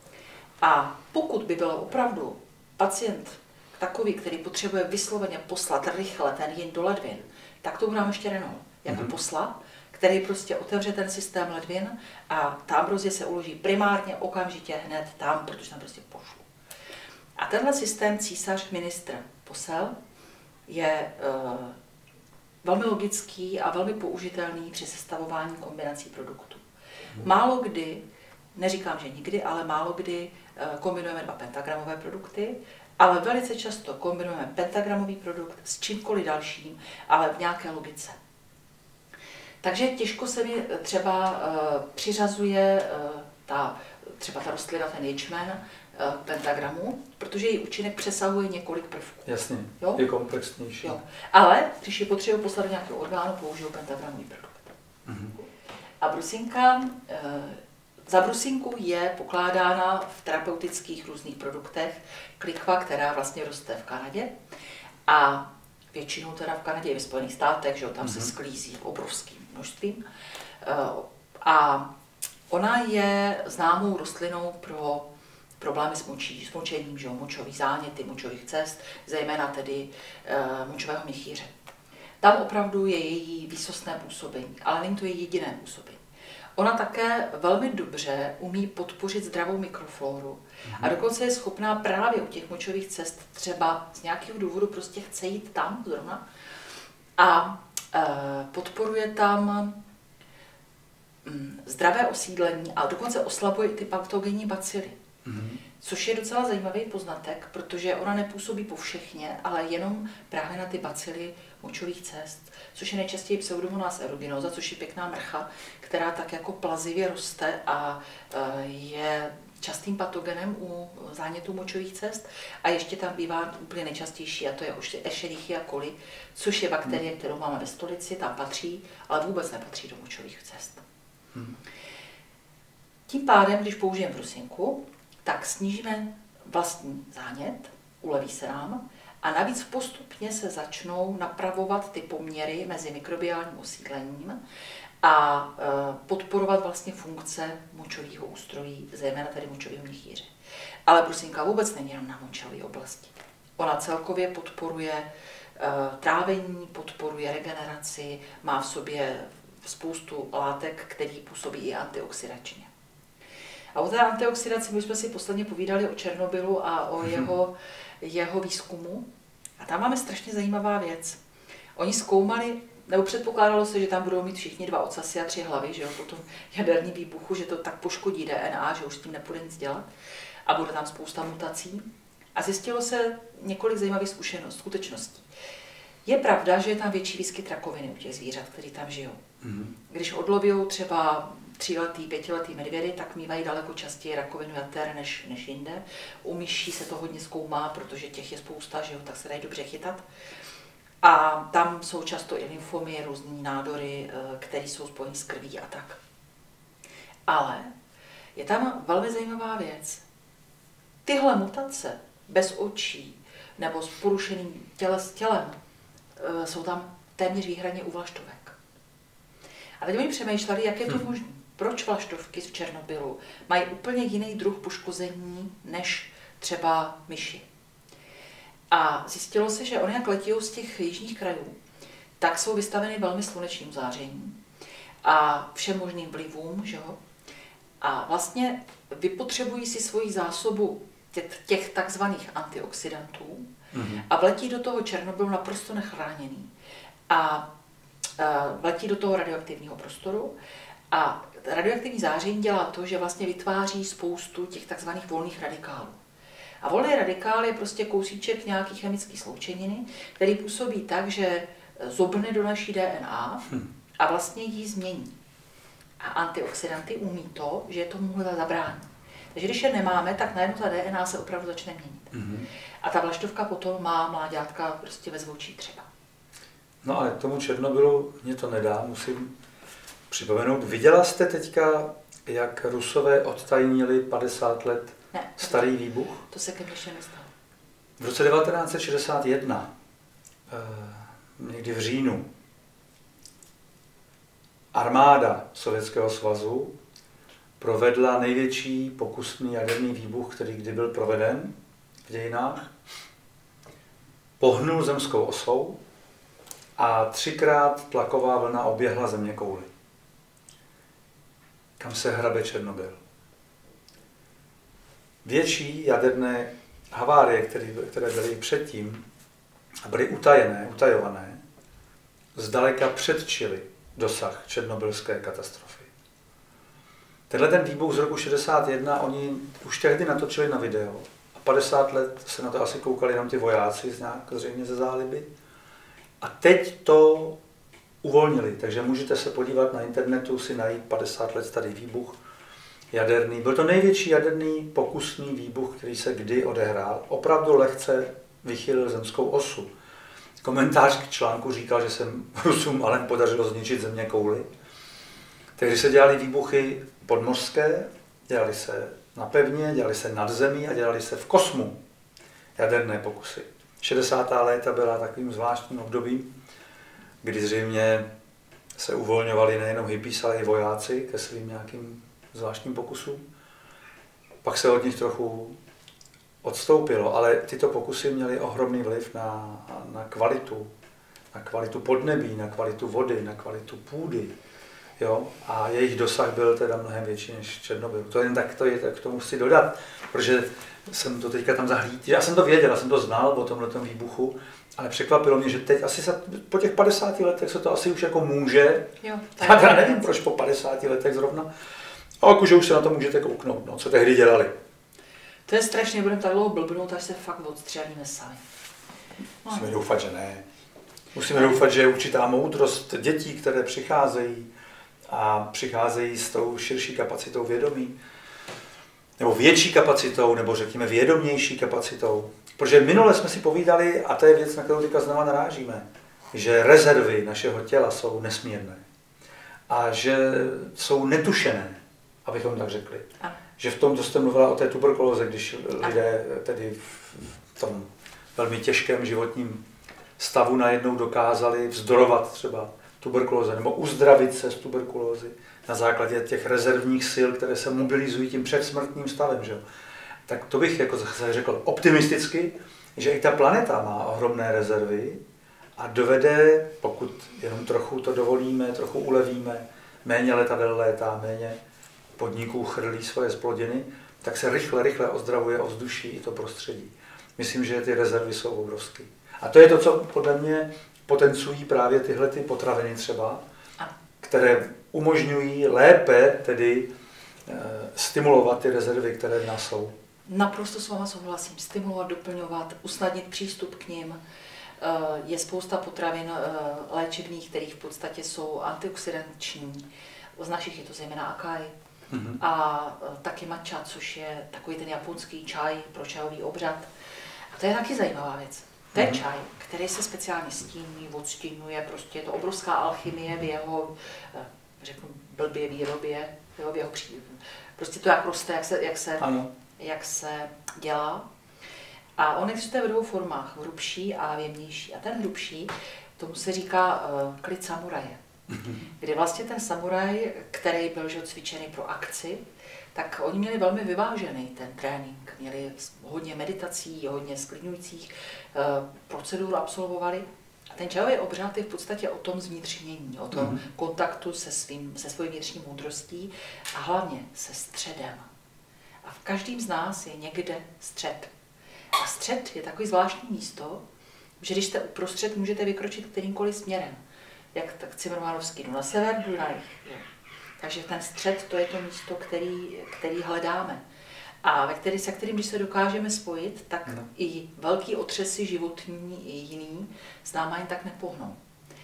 A pokud by byl opravdu pacient takový, který potřebuje vysloveně poslat rychle ten jin do ledvin, tak to dám ještě renol, jako mm-hmm. posla, který prostě otevře ten systém ledvin a ta ambrozie se uloží primárně okamžitě hned tam, protože tam prostě pošlu. A tenhle systém císař, ministr, posel je uh, velmi logický a velmi použitelný při sestavování kombinací produktů. Málo kdy, neříkám, že nikdy, ale málo kdy kombinujeme dva pentagramové produkty, ale velice často kombinujeme pentagramový produkt s čímkoliv dalším, ale v nějaké logice. Takže těžko se mi třeba uh, přiřazuje uh, ta, třeba ta rostlina, ten ječmen, k pentagramu, protože její účinek přesahuje několik prvků. Jasně, jo? Je komplexnější. Jo. Ale když je potřebuji poslat do nějakého orgánu, použiju pentagramový produkt. Mm-hmm. A brusinka, za brusinku je pokládána v terapeutických různých produktech klikva, která vlastně roste v Kanadě. A většinou teda v Kanadě i ve Spojených státech, že tam mm-hmm. se sklízí obrovským množstvím. A ona je známou rostlinou pro problémy s, močí, s močením, že jo, močový záněty, močových cest, zejména tedy e, močového měchýře. Tam opravdu je její výsostné působení, ale není to její jediné působení. Ona také velmi dobře umí podpořit zdravou mikroflóru a dokonce je schopná právě u těch močových cest třeba z nějakého důvodu prostě chce jít tam zrovna a e, podporuje tam mm, zdravé osídlení a dokonce oslabuje i ty patogenní bacily. Mm-hmm. Což je docela zajímavý poznatek, protože ona nepůsobí povšechně, ale jenom právě na ty bacily močových cest, což je nejčastěji Pseudomonas aeruginosa, což je pěkná mrcha, která tak jako plazivě roste a je častým patogenem u zánětů močových cest. A ještě tam bývá úplně nejčastější, a to je Escherichia coli, což je bakterie, kterou máme ve stolici, tam patří, ale vůbec nepatří do močových cest. Hmm. Tím pádem, když použijeme brusinku, tak snížíme vlastní zánět, uleví se nám, a navíc postupně se začnou napravovat ty poměry mezi mikrobiálním osídlením a podporovat vlastně funkce močového ústrojí, zejména tady močového měchýře. Ale brusinka vůbec není jen na močové oblasti. Ona celkově podporuje trávení, podporuje regeneraci, má v sobě spoustu látek, které působí i antioxidačně. A o té antioxidaci my jsme si posledně povídali o Černobylu a o jeho, jeho výzkumu. A tam máme strašně zajímavá věc. Oni zkoumali, nebo předpokládalo se, že tam budou mít všichni dva ocasy a tři hlavy, že jo, po tom jaderní výbuchu, že to tak poškodí D N A, že už s tím nepůjde nic dělat. A bude tam spousta mutací. A zjistilo se několik zajímavých zkušeností, skutečností. Je pravda, že je tam větší výskyt rakoviny u těch zvířat, které tam žijou. Když odloví třeba tříletý, pětiletý medvědy, tak mývají daleko častěji rakovinu jater než, než jinde. U myší se to hodně zkoumá, protože těch je spousta, že jo, tak se dají dobře chytat. A tam jsou často i lymfomy, různý nádory, které jsou spojeny s krví a tak. Ale je tam velmi zajímavá věc. Tyhle mutace bez očí nebo s porušeným těle, s tělem jsou tam téměř výhradně u vlaštovek. A teď oni přemýšleli, jak je to možné. Proč vlaštovky v Černobylu mají úplně jiný druh poškození než třeba myši. A zjistilo se, že oni jak letí z těch jižních krajů, tak jsou vystaveny velmi slunečním záření a všem možným vlivům, že jo? A vlastně vypotřebují si svoji zásobu těch, těch takzvaných antioxidantů mm-hmm. a vletí do toho Černobylu naprosto nechráněný. A vletí do toho radioaktivního prostoru a radioaktivní záření dělá to, že vlastně vytváří spoustu těch takzvaných volných radikálů. A volný radikál je prostě kousíček nějaký chemické sloučeniny, který působí tak, že zobne do naší D N A a vlastně ji změní. A antioxidanty umí to, že tomuhle zabrání. Takže když je nemáme, tak najednou ta D N A se opravdu začne měnit. Mm-hmm. A ta vlaštovka potom má mláďátka prostě ve zvočí třeba. No ale k tomu Černobylu mě to nedá, musím připomenout. Viděla jste teďka, jak Rusové odtajnili padesát let ne, starý výbuch? To se ke mně ještě nestalo. V roce devatenáct set šedesát jedna, někdy v říjnu, armáda Sovětského svazu provedla největší pokusný jaderný výbuch, který kdy byl proveden v dějinách. Pohnul zemskou osou a třikrát tlaková vlna oběhla zeměkouli. Kam se hrabe Černobyl. Větší jaderné havárie, které, které byly předtím a byly utajené, utajované, zdaleka předčily dosah černobylské katastrofy. Tenhle ten výbuch z roku šedesát jedna, oni už tehdy natočili na video a padesát let se na to asi koukali jenom ty vojáci z nějak, zřejmě ze záliby. A teď to uvolnili, takže můžete se podívat na internetu, si najít padesát let starý výbuch jaderný. Byl to největší jaderný pokusný výbuch, který se kdy odehrál. Opravdu lehce vychýlil zemskou osu. Komentář k článku říkal, že se Rusům ale podařilo zničit zeměkouli. Takže se dělaly výbuchy podmořské, dělaly se na pevně, dělaly se nad zemí a dělaly se v kosmu jaderné pokusy. šedesátá léta byla takovým zvláštním obdobím, kdy zřejmě se uvolňovali nejenom hippies, ale i vojáci ke svým nějakým zvláštním pokusům. Pak se od nich trochu odstoupilo, ale tyto pokusy měly ohromný vliv na, na kvalitu, na kvalitu podnebí, na kvalitu vody, na kvalitu půdy. Jo? A jejich dosah byl teda mnohem větší než Černobyl. To jen tak to je, tak k tomu chci dodat, protože jsem to teďka tam zahlídl. Já jsem to věděl, já jsem to znal o tomhletom výbuchu, ale překvapilo mě, že teď asi se, po těch padesáti letech se to asi už jako může. Jo, tak já teda nevím, proč po padesáti letech zrovna. A jakože už se na to můžete kouknout, no, co tehdy dělali. To je strašně, budeme tak dlouho blbnout, až se fakt odstřelíme sami. No. Musíme doufat, že ne. Musíme doufat, že je určitá moudrost dětí, které přicházejí a přicházejí s tou širší kapacitou vědomí, nebo větší kapacitou, nebo řekněme vědomější kapacitou. Protože minule jsme si povídali, a to je věc, na kterou teďka znova narážíme, že rezervy našeho těla jsou nesmírné a že jsou netušené, abychom tak řekli. A. Že v tom, co jste mluvila o té tuberkulóze, když lidé tedy v tom velmi těžkém životním stavu najednou dokázali vzdorovat třeba tuberkulóze nebo uzdravit se z tuberkulózy na základě těch rezervních sil, které se mobilizují tím předsmrtným stavem. Že? Tak to bych jako řekl optimisticky, že i ta planeta má ohromné rezervy a dovede, pokud jenom trochu to dovolíme, trochu ulevíme, méně letadel létá, méně podniků chrlí svoje zplodiny, tak se rychle, rychle ozdravuje ovzduší i to prostředí. Myslím, že ty rezervy jsou obrovské. A to je to, co podle mě potencují právě tyhle ty potraviny třeba, které umožňují lépe tedy e, stimulovat ty rezervy, které v nás jsou. Naprosto s váma souhlasím. Stimulovat, doplňovat, usnadnit přístup k nim. Je spousta potravin léčivných, které v podstatě jsou antioxidanční. Z našich je to zejména acai. Mm-hmm. A taky matcha, což je takový ten japonský čaj pro čajový obřad. A to je taky zajímavá věc. To je mm-hmm. čaj, který se speciálně stíní, odstíňuje, prostě je to obrovská alchymie v jeho, řeknu, blbě výrobě, v jeho pří... prostě to jak roste, jak se, jak se, jak se dělá. A on existuje ve dvou formách, hrubší a jemnější. A ten hrubší, tomu se říká uh, klid samuraje. Kdy vlastně ten samuraj, který byl že, cvičený pro akci, tak oni měli velmi vyvážený ten trénink. Měli hodně meditací, hodně sklidňujících uh, procedur absolvovali. A ten čajový obřad je v podstatě o tom zvnitřnění, o tom mm-hmm. kontaktu se, svým, se svojí vnitřní moudrostí a hlavně se středem. A v každém z nás je někde střed. A střed je takový zvláštní místo, že když jste uprostřed, můžete vykročit kterýmkoliv směrem. Jak tak Cimrmanovský, jdu na sever, jdu na jih. Takže ten střed, to je to místo, který, který hledáme. A ve který, se kterým, když se dokážeme spojit, tak no. i velký otřesy životní i jiný s náma jen tak nepohnou.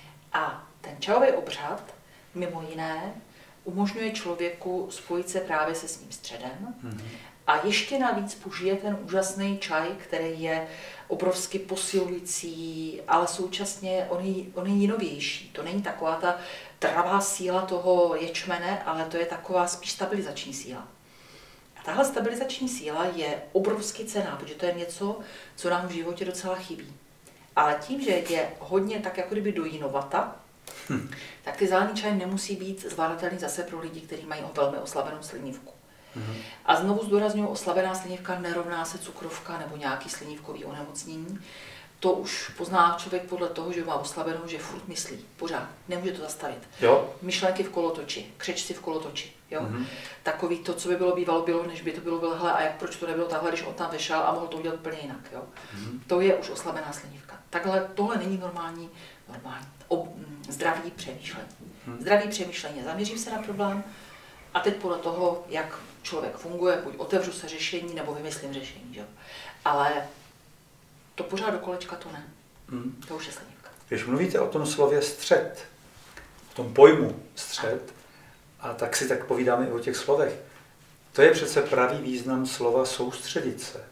A ten čajový obřad, mimo jiné, umožňuje člověku spojit se právě se svým středem. Mm-hmm. A ještě navíc použije ten úžasný čaj, který je obrovsky posilující, ale současně on je, on je jinovější. To není taková ta dravá síla toho ječmene, ale to je taková spíš stabilizační síla. A tahle stabilizační síla je obrovsky cenná, protože to je něco, co nám v životě docela chybí. Ale tím, že je hodně tak jako kdyby dojínovata, hm. tak ty zelený čaj nemusí být zvládatelný zase pro lidi, kteří mají velmi oslabenou slinivku. Mm-hmm. A znovu zdůrazňuji, oslabená slinivka nerovná se cukrovka nebo nějaký slinivkový onemocnění. To už pozná člověk podle toho, že má oslabenou, že furt myslí, pořád, nemůže to zastavit. Jo. Myšlenky v kolotoči, křečci v kolotoči. Jo? Mm-hmm. Takový to, co by bylo bývalo, bylo, než by to bylo bylo, hele, a jak proč to nebylo takhle, když on tam vešel a mohl to udělat úplně jinak. Jo? Mm-hmm. To je už oslabená slinivka. Takhle tohle není normální, normální ob, zdravý přemýšlení. Mm-hmm. Zdravý přemýšlení, zaměřím se na problém a teď podle toho, jak člověk funguje, buď otevřu se řešení, nebo vymyslím řešení. Jo? Ale to pořád do kolečka to ne. Mm. To už je slinivka. Když mluvíte o tom slově střed, o tom pojmu střed, a tak si tak povídáme i o těch slovech, to je přece pravý význam slova soustředit se.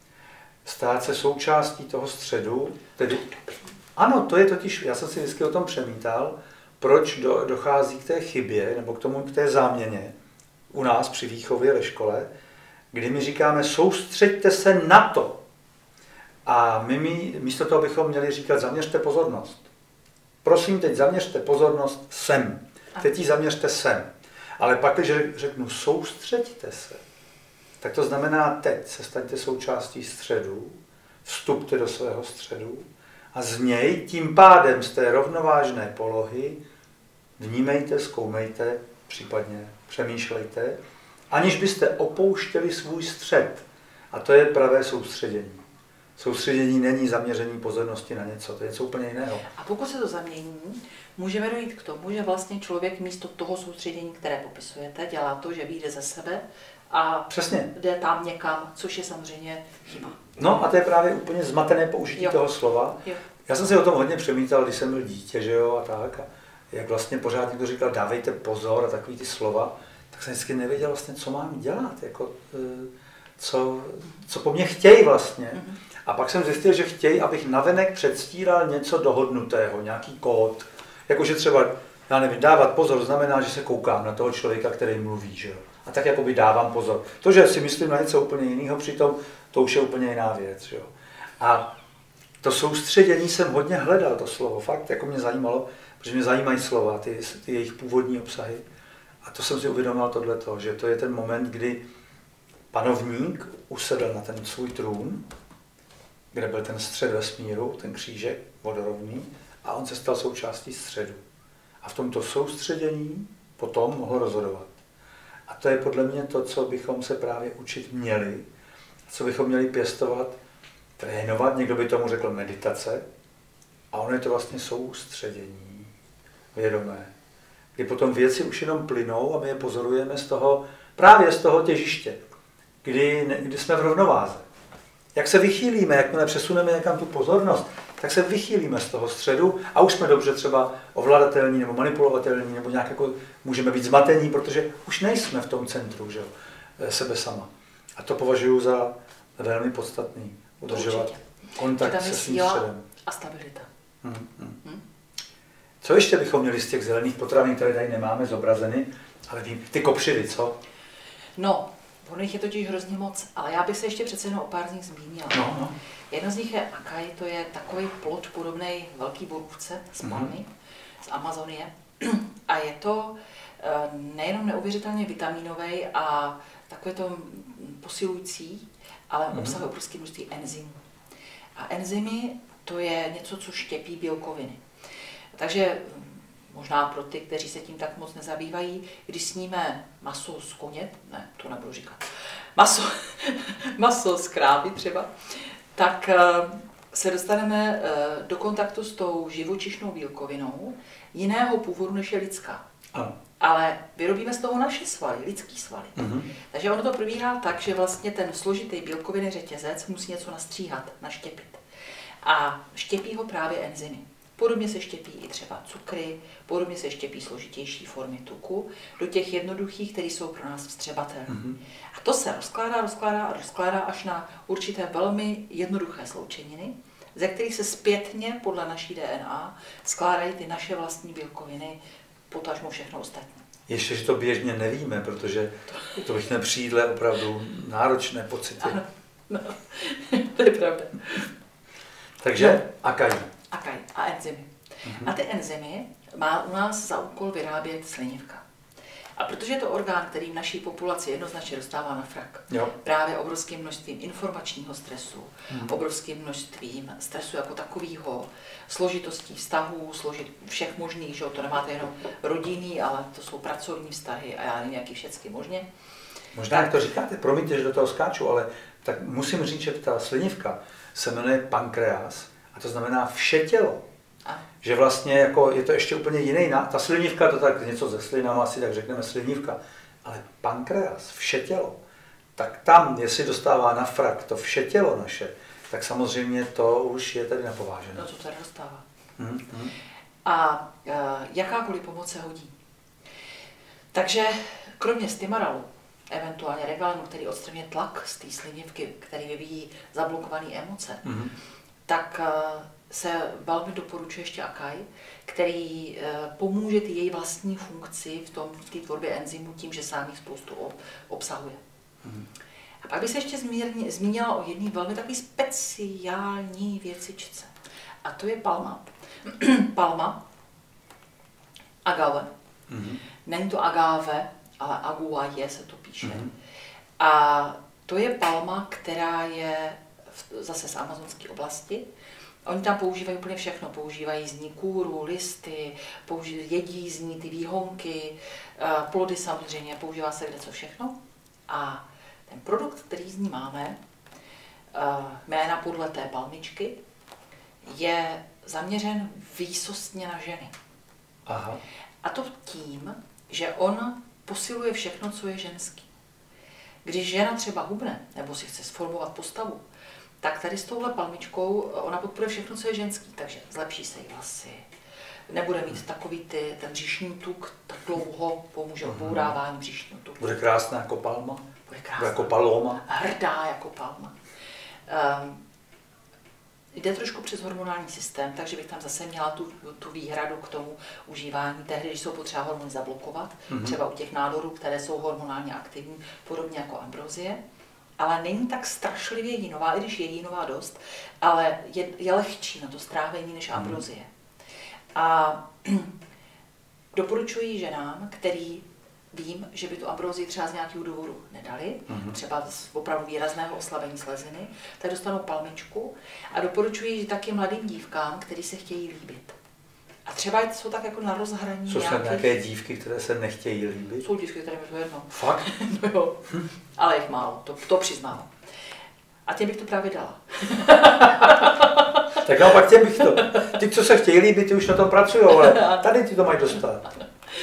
Stát se součástí toho středu, tedy, ano, to je totiž, já jsem si vždycky o tom přemítal, proč do, dochází k té chybě, nebo k tomu, k té záměně u nás při výchově ve škole, kdy my říkáme soustřeďte se na to. A my, my místo toho bychom měli říkat zaměřte pozornost. Prosím, teď zaměřte pozornost sem. Teď ji zaměřte sem. Ale pak, když řeknu soustřeďte se, tak to znamená teď se staňte součástí středu, vstupte do svého středu a z něj tím pádem z té rovnovážné polohy vnímejte, zkoumejte, případně přemýšlejte, aniž byste opouštěli svůj střed. A to je pravé soustředění. Soustředění není zaměření pozornosti na něco, to je něco úplně jiného. A pokud se to zamění, můžeme dojít k tomu, že vlastně člověk místo toho soustředění, které popisujete, dělá to, že vyjde ze sebe a Přesně. jde tam někam, což je samozřejmě chyba. No a to je právě úplně zmatené použití Jo. toho slova. Jo. Já jsem si o tom hodně přemítal, když jsem byl dítě, že jo, a tak. A jak vlastně pořád někdo říkal, dávejte pozor a takový ty slova, tak jsem vždycky nevěděl vlastně, co mám dělat, jako, eh, co, co po mně chtějí vlastně. Mm-hmm. A pak jsem zjistil, že chtějí, abych navenek předstíral něco dohodnutého, nějaký kód. Jakože třeba, já nevím, dávat pozor znamená, že se koukám na toho člověka, který mluví, že jo. A tak jakoby dávám pozor. To, že si myslím na něco úplně jiného přitom, to už je úplně jiná věc, že jo. A to soustředění jsem hodně hledal, to slovo, fakt, jako mě zajímalo, protože mě zajímají slova, ty, ty jejich původní obsahy. A to jsem si uvědomil tohleto, že to je ten moment, kdy panovník usedl na ten svůj trůn, kde byl ten střed vesmíru, ten křížek vodorovný, a on se stal součástí středu. A v tomto soustředění potom mohl rozhodovat. A to je podle mě to, co bychom se právě učit měli, co bychom měli pěstovat, trénovat, někdo by tomu řekl meditace, a ono je to vlastně soustředění vědomé, kdy potom věci už jenom plynou a my je pozorujeme z toho, právě z toho těžiště, kdy, kdy jsme v rovnováze. Jak se vychýlíme, jakmile přesuneme někam tu pozornost, tak se vychýlíme z toho středu a už jsme dobře třeba ovladatelní nebo manipulovatelní, nebo nějak jako můžeme být zmatení, protože už nejsme v tom centru, že jo, sebe sama. A to považuji za velmi podstatný, udržovat kontakt se svým středem. A stabilita. Hmm, hmm. Hmm. Co ještě bychom měli z těch zelených potravin, které tady nemáme zobrazeny, ale vím, ty kopřivy, co? No, ono jich je totiž hrozně moc, ale já bych se ještě přece jenom o pár z nich zmínila. No, no. Jedno z nich je acai, to je takový plod podobný velký borůvce z palmy, mm-hmm. z Amazonie. A je to nejenom neuvěřitelně vitaminový a takové to posilující, ale mm-hmm. obsahuje obrovské množství enzymů. A enzymy to je něco, co štěpí bílkoviny. Takže možná pro ty, kteří se tím tak moc nezabývají, když sníme maso z koně, ne, to nebudu říkat, maso, maso z krávy třeba, tak se dostaneme do kontaktu s tou živočišnou bílkovinou jiného původu, než je lidská. Ano. Ale vyrobíme z toho naše svaly, lidský svaly. Mm-hmm. Takže ono to probíhá tak, že vlastně ten složitý bílkovinný řetězec musí něco nastříhat, naštěpit. A štěpí ho právě enzymy. Podobně se štěpí i třeba cukry, podobně se štěpí složitější formy tuku do těch jednoduchých, které jsou pro nás vstřebatelné. Mm-hmm. A to se rozkládá, rozkládá a rozkládá až na určité velmi jednoduché sloučeniny, ze kterých se zpětně podle naší D N A skládají ty naše vlastní bílkoviny, potažmo všechno ostatní. Ještě, že to běžně nevíme, protože to bych měl při jídle opravdu náročné pocity. Ano, no, to je pravda. Takže no. acai. Acai a enzymy. Mm-hmm. A ty enzymy má u nás za úkol vyrábět slinivka. A protože je to orgán, který v naší populaci jednoznačně dostává na frak, jo. právě obrovským množstvím informačního stresu, mm. obrovským množstvím stresu jako takového, složitostí vztahů, složit všech možných, že to nemáte jenom rodinný, ale to jsou pracovní vztahy a já nevím, jaký všechny možně. Možná, jak to říkáte, promiňte, že do toho skáču, ale tak musím říct, že ta slinivka se jmenuje pankreas a to znamená vše tělo. A. Že vlastně jako je to ještě úplně jiný, ta slinivka, to tak něco ze slinama asi tak řekneme slinivka, ale pankreas, vše tělo, tak tam, jestli dostává na frak to vše tělo naše, tak samozřejmě to už je tady napovážené. No to tady dostává. Mm-hmm. A e, jakákoliv pomoc se hodí. Takže kromě stimaralu, eventuálně regalinu, který odstraňuje tlak z té slinivky, který vyvíjí zablokované emoce, mm-hmm. tak e, se velmi doporučuje ještě acai, který e, pomůže ty její vlastní funkci v tom v té tvorbě enzymů tím, že sám jich spoustu ob, obsahuje. Mm. A pak bych se ještě zmírně, zmínila o jedné velmi takové speciální věcičce. A to je palma. Palma, agave. Mm. Není to agave, ale aguaje se to píše. Mm. A to je palma, která je v, zase z amazonské oblasti. Oni tam používají úplně všechno, používají z ní kůru, listy, používají, jedí z ní ty výhonky, plody samozřejmě, používá se kde co všechno. A ten produkt, který z ní máme, jména podle té palmičky, je zaměřen výsostně na ženy. Aha. A to tím, že on posiluje všechno, co je ženský. Když žena třeba hubne, nebo si chce sformovat postavu, tak tady s touhle palmičkou ona podporuje všechno, co je ženský, takže zlepší se jí vlasy, nebude mít takový ty, ten břišní tuk, tak dlouho pomůže odbourávání břišního tuku. Bude krásná jako palma? Bude krásná. Bude jako paloma? Hrdá jako palma. Um, jde trošku přes hormonální systém, takže bych tam zase měla tu, tu výhradu k tomu užívání tehdy, když jsou potřeba hormony zablokovat, mm-hmm. třeba u těch nádorů, které jsou hormonálně aktivní, podobně jako ambrozie. Ale není tak strašlivě jinová, i když je jinová dost, ale je, je lehčí na to strávení než ambrozie. A doporučuji ženám, který vím, že by tu ambrozii třeba z nějakého důvodu nedali, mm-hmm. třeba z opravdu výrazného oslabení sleziny, tak dostanou palmičku a doporučuji taky mladým dívkám, který se chtějí líbit. A třeba jsou tak jako na rozhraní jsou nějakých... nějaké dívky, které se nechtějí líbit? Jsou dívky, které mi to jedno. Fakt? No jo, hm. ale jich málo, to, to přiznám. A těm bych to právě dala. Tak naopak těm bych to. Ty, co se chtějí líbit, ty už na tom pracují, ale tady ty to mají dostat.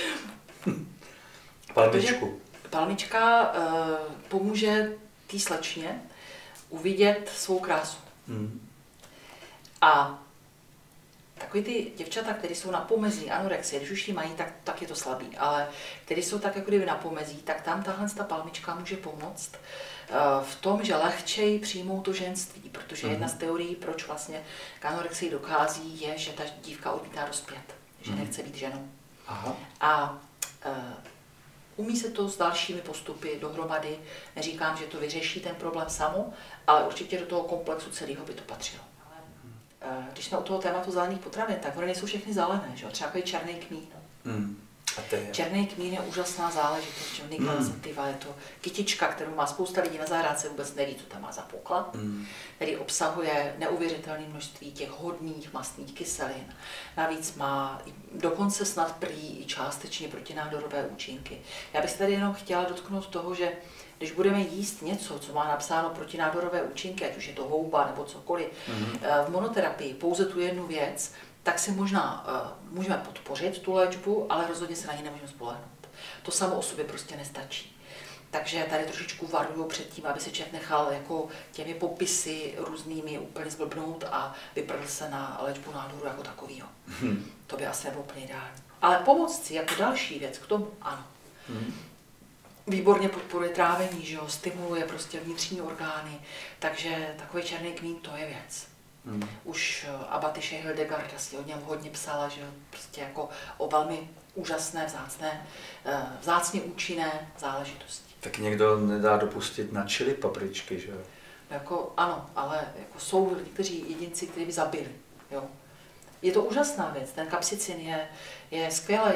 Palmičku. Palmička uh, pomůže té slečně uvidět svou krásu. Hmm. A takový ty děvčata, které jsou na pomezí anorexie, když už ji mají, tak, tak je to slabý, ale které jsou tak jako kdyby na pomezí, tak tam tahle ta palmička může pomoct uh, v tom, že lehčeji přijmou to ženství, protože mm-hmm. jedna z teorií, proč vlastně k anorexii dochází, je, že ta dívka odmítá dospět, že mm-hmm. nechce být ženou. Aha. A uh, umí se to s dalšími postupy dohromady, neříkám, že to vyřeší ten problém samo, ale určitě do toho komplexu celého by to patřilo. Když jsme u toho tématu zelených potravin, tak oni nejsou všechny zelené, že? Třeba takový černý kmín. Mm. Černý kmín je úžasná záležitost, že Niklasativa, mm. je to kytička, kterou má spousta lidí na zahrádce, vůbec neví, co tam má za poklad, mm. který obsahuje neuvěřitelné množství těch hodných mastných kyselin. Navíc má dokonce snad prý i částečně protinádorové účinky. Já bych tady jenom chtěla dotknout toho, že když budeme jíst něco, co má napsáno protinádorové účinky, ať už je to houba nebo cokoliv, mm-hmm. v monoterapii pouze tu jednu věc, tak si možná uh, můžeme podpořit tu léčbu, ale rozhodně se na ní nemůžeme spolehnout. To samo o sobě prostě nestačí. Takže tady trošičku varuju před tím, aby se člověk nechal jako těmi popisy různými úplně zblbnout a vyprdl se na léčbu nádoru jako takovýho. Mm-hmm. To by asi nebylo úplně ideální. Ale pomoct si jako další věc k tomu, ano. Mm-hmm. Výborně podporuje trávení, že jo, stimuluje prostě vnitřní orgány, takže takový černý kmín to je věc. Hmm. Už Abatische Hildegard asi o něm hodně psala, že prostě jako o velmi úžasné, vzácné, vzácně účinné záležitosti. Tak někdo nedá dopustit na čili papričky, že jo? Jako ano, ale jako jsou někteří jedinci, kteří by zabili, jo. Je to úžasná věc, ten kapsicin je, je skvělý,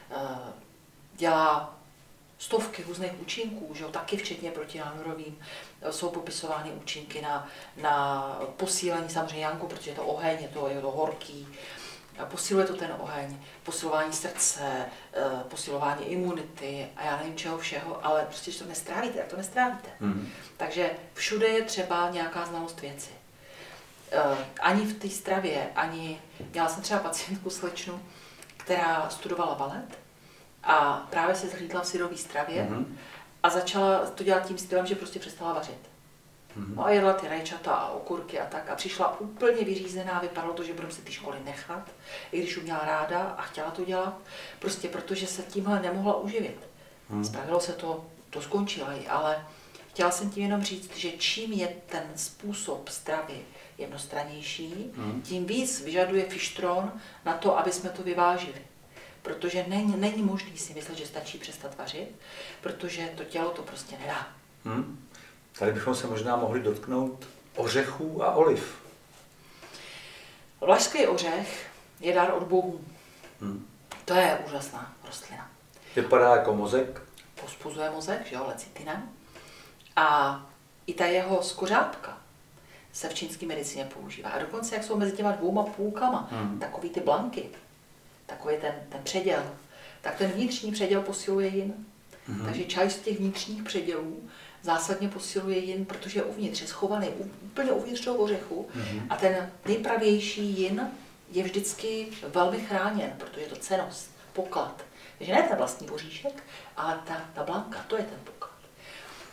dělá stovky různých účinků, že jo, taky včetně protinádorovým, jsou popisovány účinky na, na posílení samozřejmě janku, protože je to oheň, je to, je to horký, posiluje to ten oheň, posilování srdce, posilování imunity a já nevím čeho všeho, ale prostě, když to nestrávíte, tak to nestrávíte. Mm. Takže všude je třeba nějaká znalost věci. Ani v té stravě, ani, měla jsem třeba pacientku slečnu, která studovala balet, a právě se zhlídla v syrový stravě mm-hmm. a začala to dělat tím stylem, že prostě přestala vařit. Mm-hmm. No a jedla ty rajčata a okurky a tak a přišla úplně vyřízená, vypadalo to, že budeme si ty školy nechat, i když ji měla ráda a chtěla to dělat, prostě protože se tímhle nemohla uživit. Mm-hmm. Spravilo se to, to skončila jí, ale chtěla jsem tím jenom říct, že čím je ten způsob stravy jednostrannější, mm-hmm. tím víc vyžaduje fištron na to, aby jsme to vyvážili. Protože není, není možný si myslet, že stačí přestat vařit, protože to tělo to prostě nedá. Hmm. Tady bychom se možná mohli dotknout ořechů a oliv. Vlašský ořech je dar od bohů. Hmm. To je úžasná rostlina. Vypadá jako mozek. Pospuzuje mozek, že jo, lecitinem. A i ta jeho skořápka se v čínské medicíně používá. A dokonce, jak jsou mezi těma dvouma půlkama, hmm. takový ty blanky, takový ten, ten předěl, tak ten vnitřní předěl posiluje jin. Mm-hmm. Takže část z těch vnitřních předělů zásadně posiluje jin, protože je uvnitř, je schovaný úplně uvnitř toho ořechu mm-hmm. a ten nejpravější jin je vždycky velmi chráněn, protože je to cennost, poklad. Takže ne ten vlastní oříšek, ale ta, ta blanka, to je ten poklad.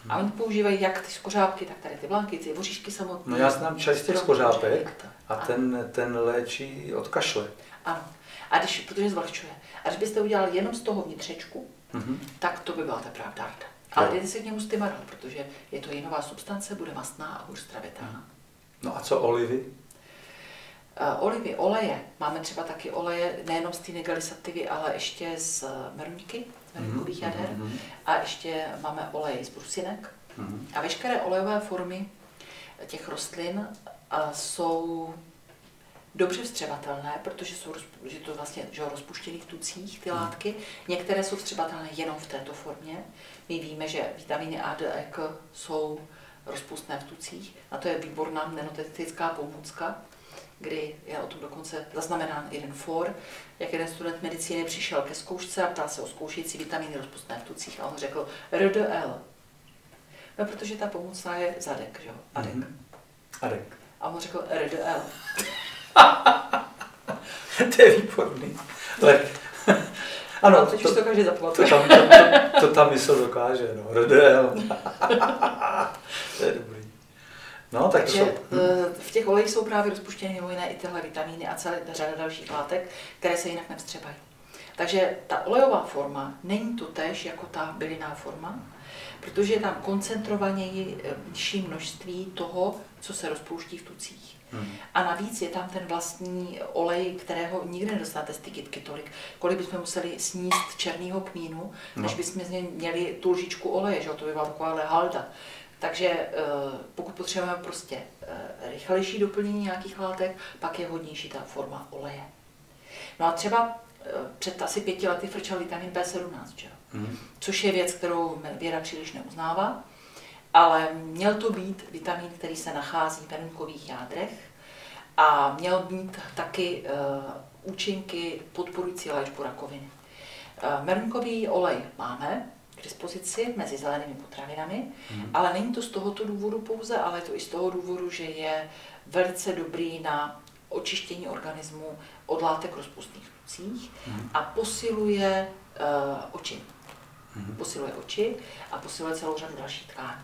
A oni používají jak ty skořápky, tak tady ty blanky, ty voříšky samotné. No já znám čaj z těch skořápek a ten, ten léčí od kašle. Ano, a když, protože zvlhčuje. A když byste udělali jenom z toho vnitřečku, mm-hmm. tak to by byla teprve darda. Ale dejte si k němu stymarol, protože je to jinová substance, bude mastná a hůř stravitelná. No a co olivy? Uh, olivy, oleje. Máme třeba taky oleje nejenom z té negalisativy, ale ještě z meruňky, z meruňkových mm-hmm. jader. Mm-hmm. A ještě máme olej z brusinek. Mm-hmm. A veškeré olejové formy těch rostlin uh, jsou dobře vstřebatelné, protože jsou že to vlastně že rozpuštěný v tucích, ty látky. Některé jsou vstřebatelné jenom v této formě. My víme, že vitamíny A, D, E, K jsou rozpustné v tucích. A to je výborná mnenotetická pomůcka, kdy je o tom dokonce zaznamenán jeden for, jak jeden student medicíny přišel ke zkoušce a ptal se o zkoušející vitamíny rozpustné v tucích a on řekl R D L. No, protože ta pomůcka je zadek, že jo? Adek. Mm-hmm. Adek. A on řekl R D L. To je výborný. Ale, ano, no, teď to, už to každý zapamatuje. To, tam, to, to, to tam mysl dokáže, no. R D L. To je dobrý. No, tak Takže to jsou... v těch olejích jsou právě rozpuštěny mimo jiné i tyhle vitamíny a celá řada dalších látek, které se jinak nevstřebají. Takže ta olejová forma není to též jako ta bylinná forma, protože je tam koncentrovaněji nižší množství toho, co se rozpouští v tucích. Hmm. A navíc je tam ten vlastní olej, kterého nikdy nedostanete z ty kytky tolik, kolik bychom museli sníst černého kmínu, než no. bychom z něj měli tu lžičku oleje, že? To by byla taková halda. Takže pokud potřebujeme prostě rychlejší doplnění nějakých látek, pak je hodnější ta forma oleje. No a třeba před asi pěti lety frčel vitamin B sedmnáct, že? Mm. Což je věc, kterou věda příliš neuznává, ale měl to být vitamin, který se nachází v meruňkových jádrech a měl mít taky uh, účinky podporující léčbu rakoviny. Uh, meruňkový olej máme k dispozici mezi zelenými potravinami, mm. ale není to z tohoto důvodu pouze, ale je to i z toho důvodu, že je velice dobrý na očištění organismu od látek rozpustných v tucích mm. a posiluje uh, oči. Mm. Posiluje oči a posiluje celou řadu dalších tkání.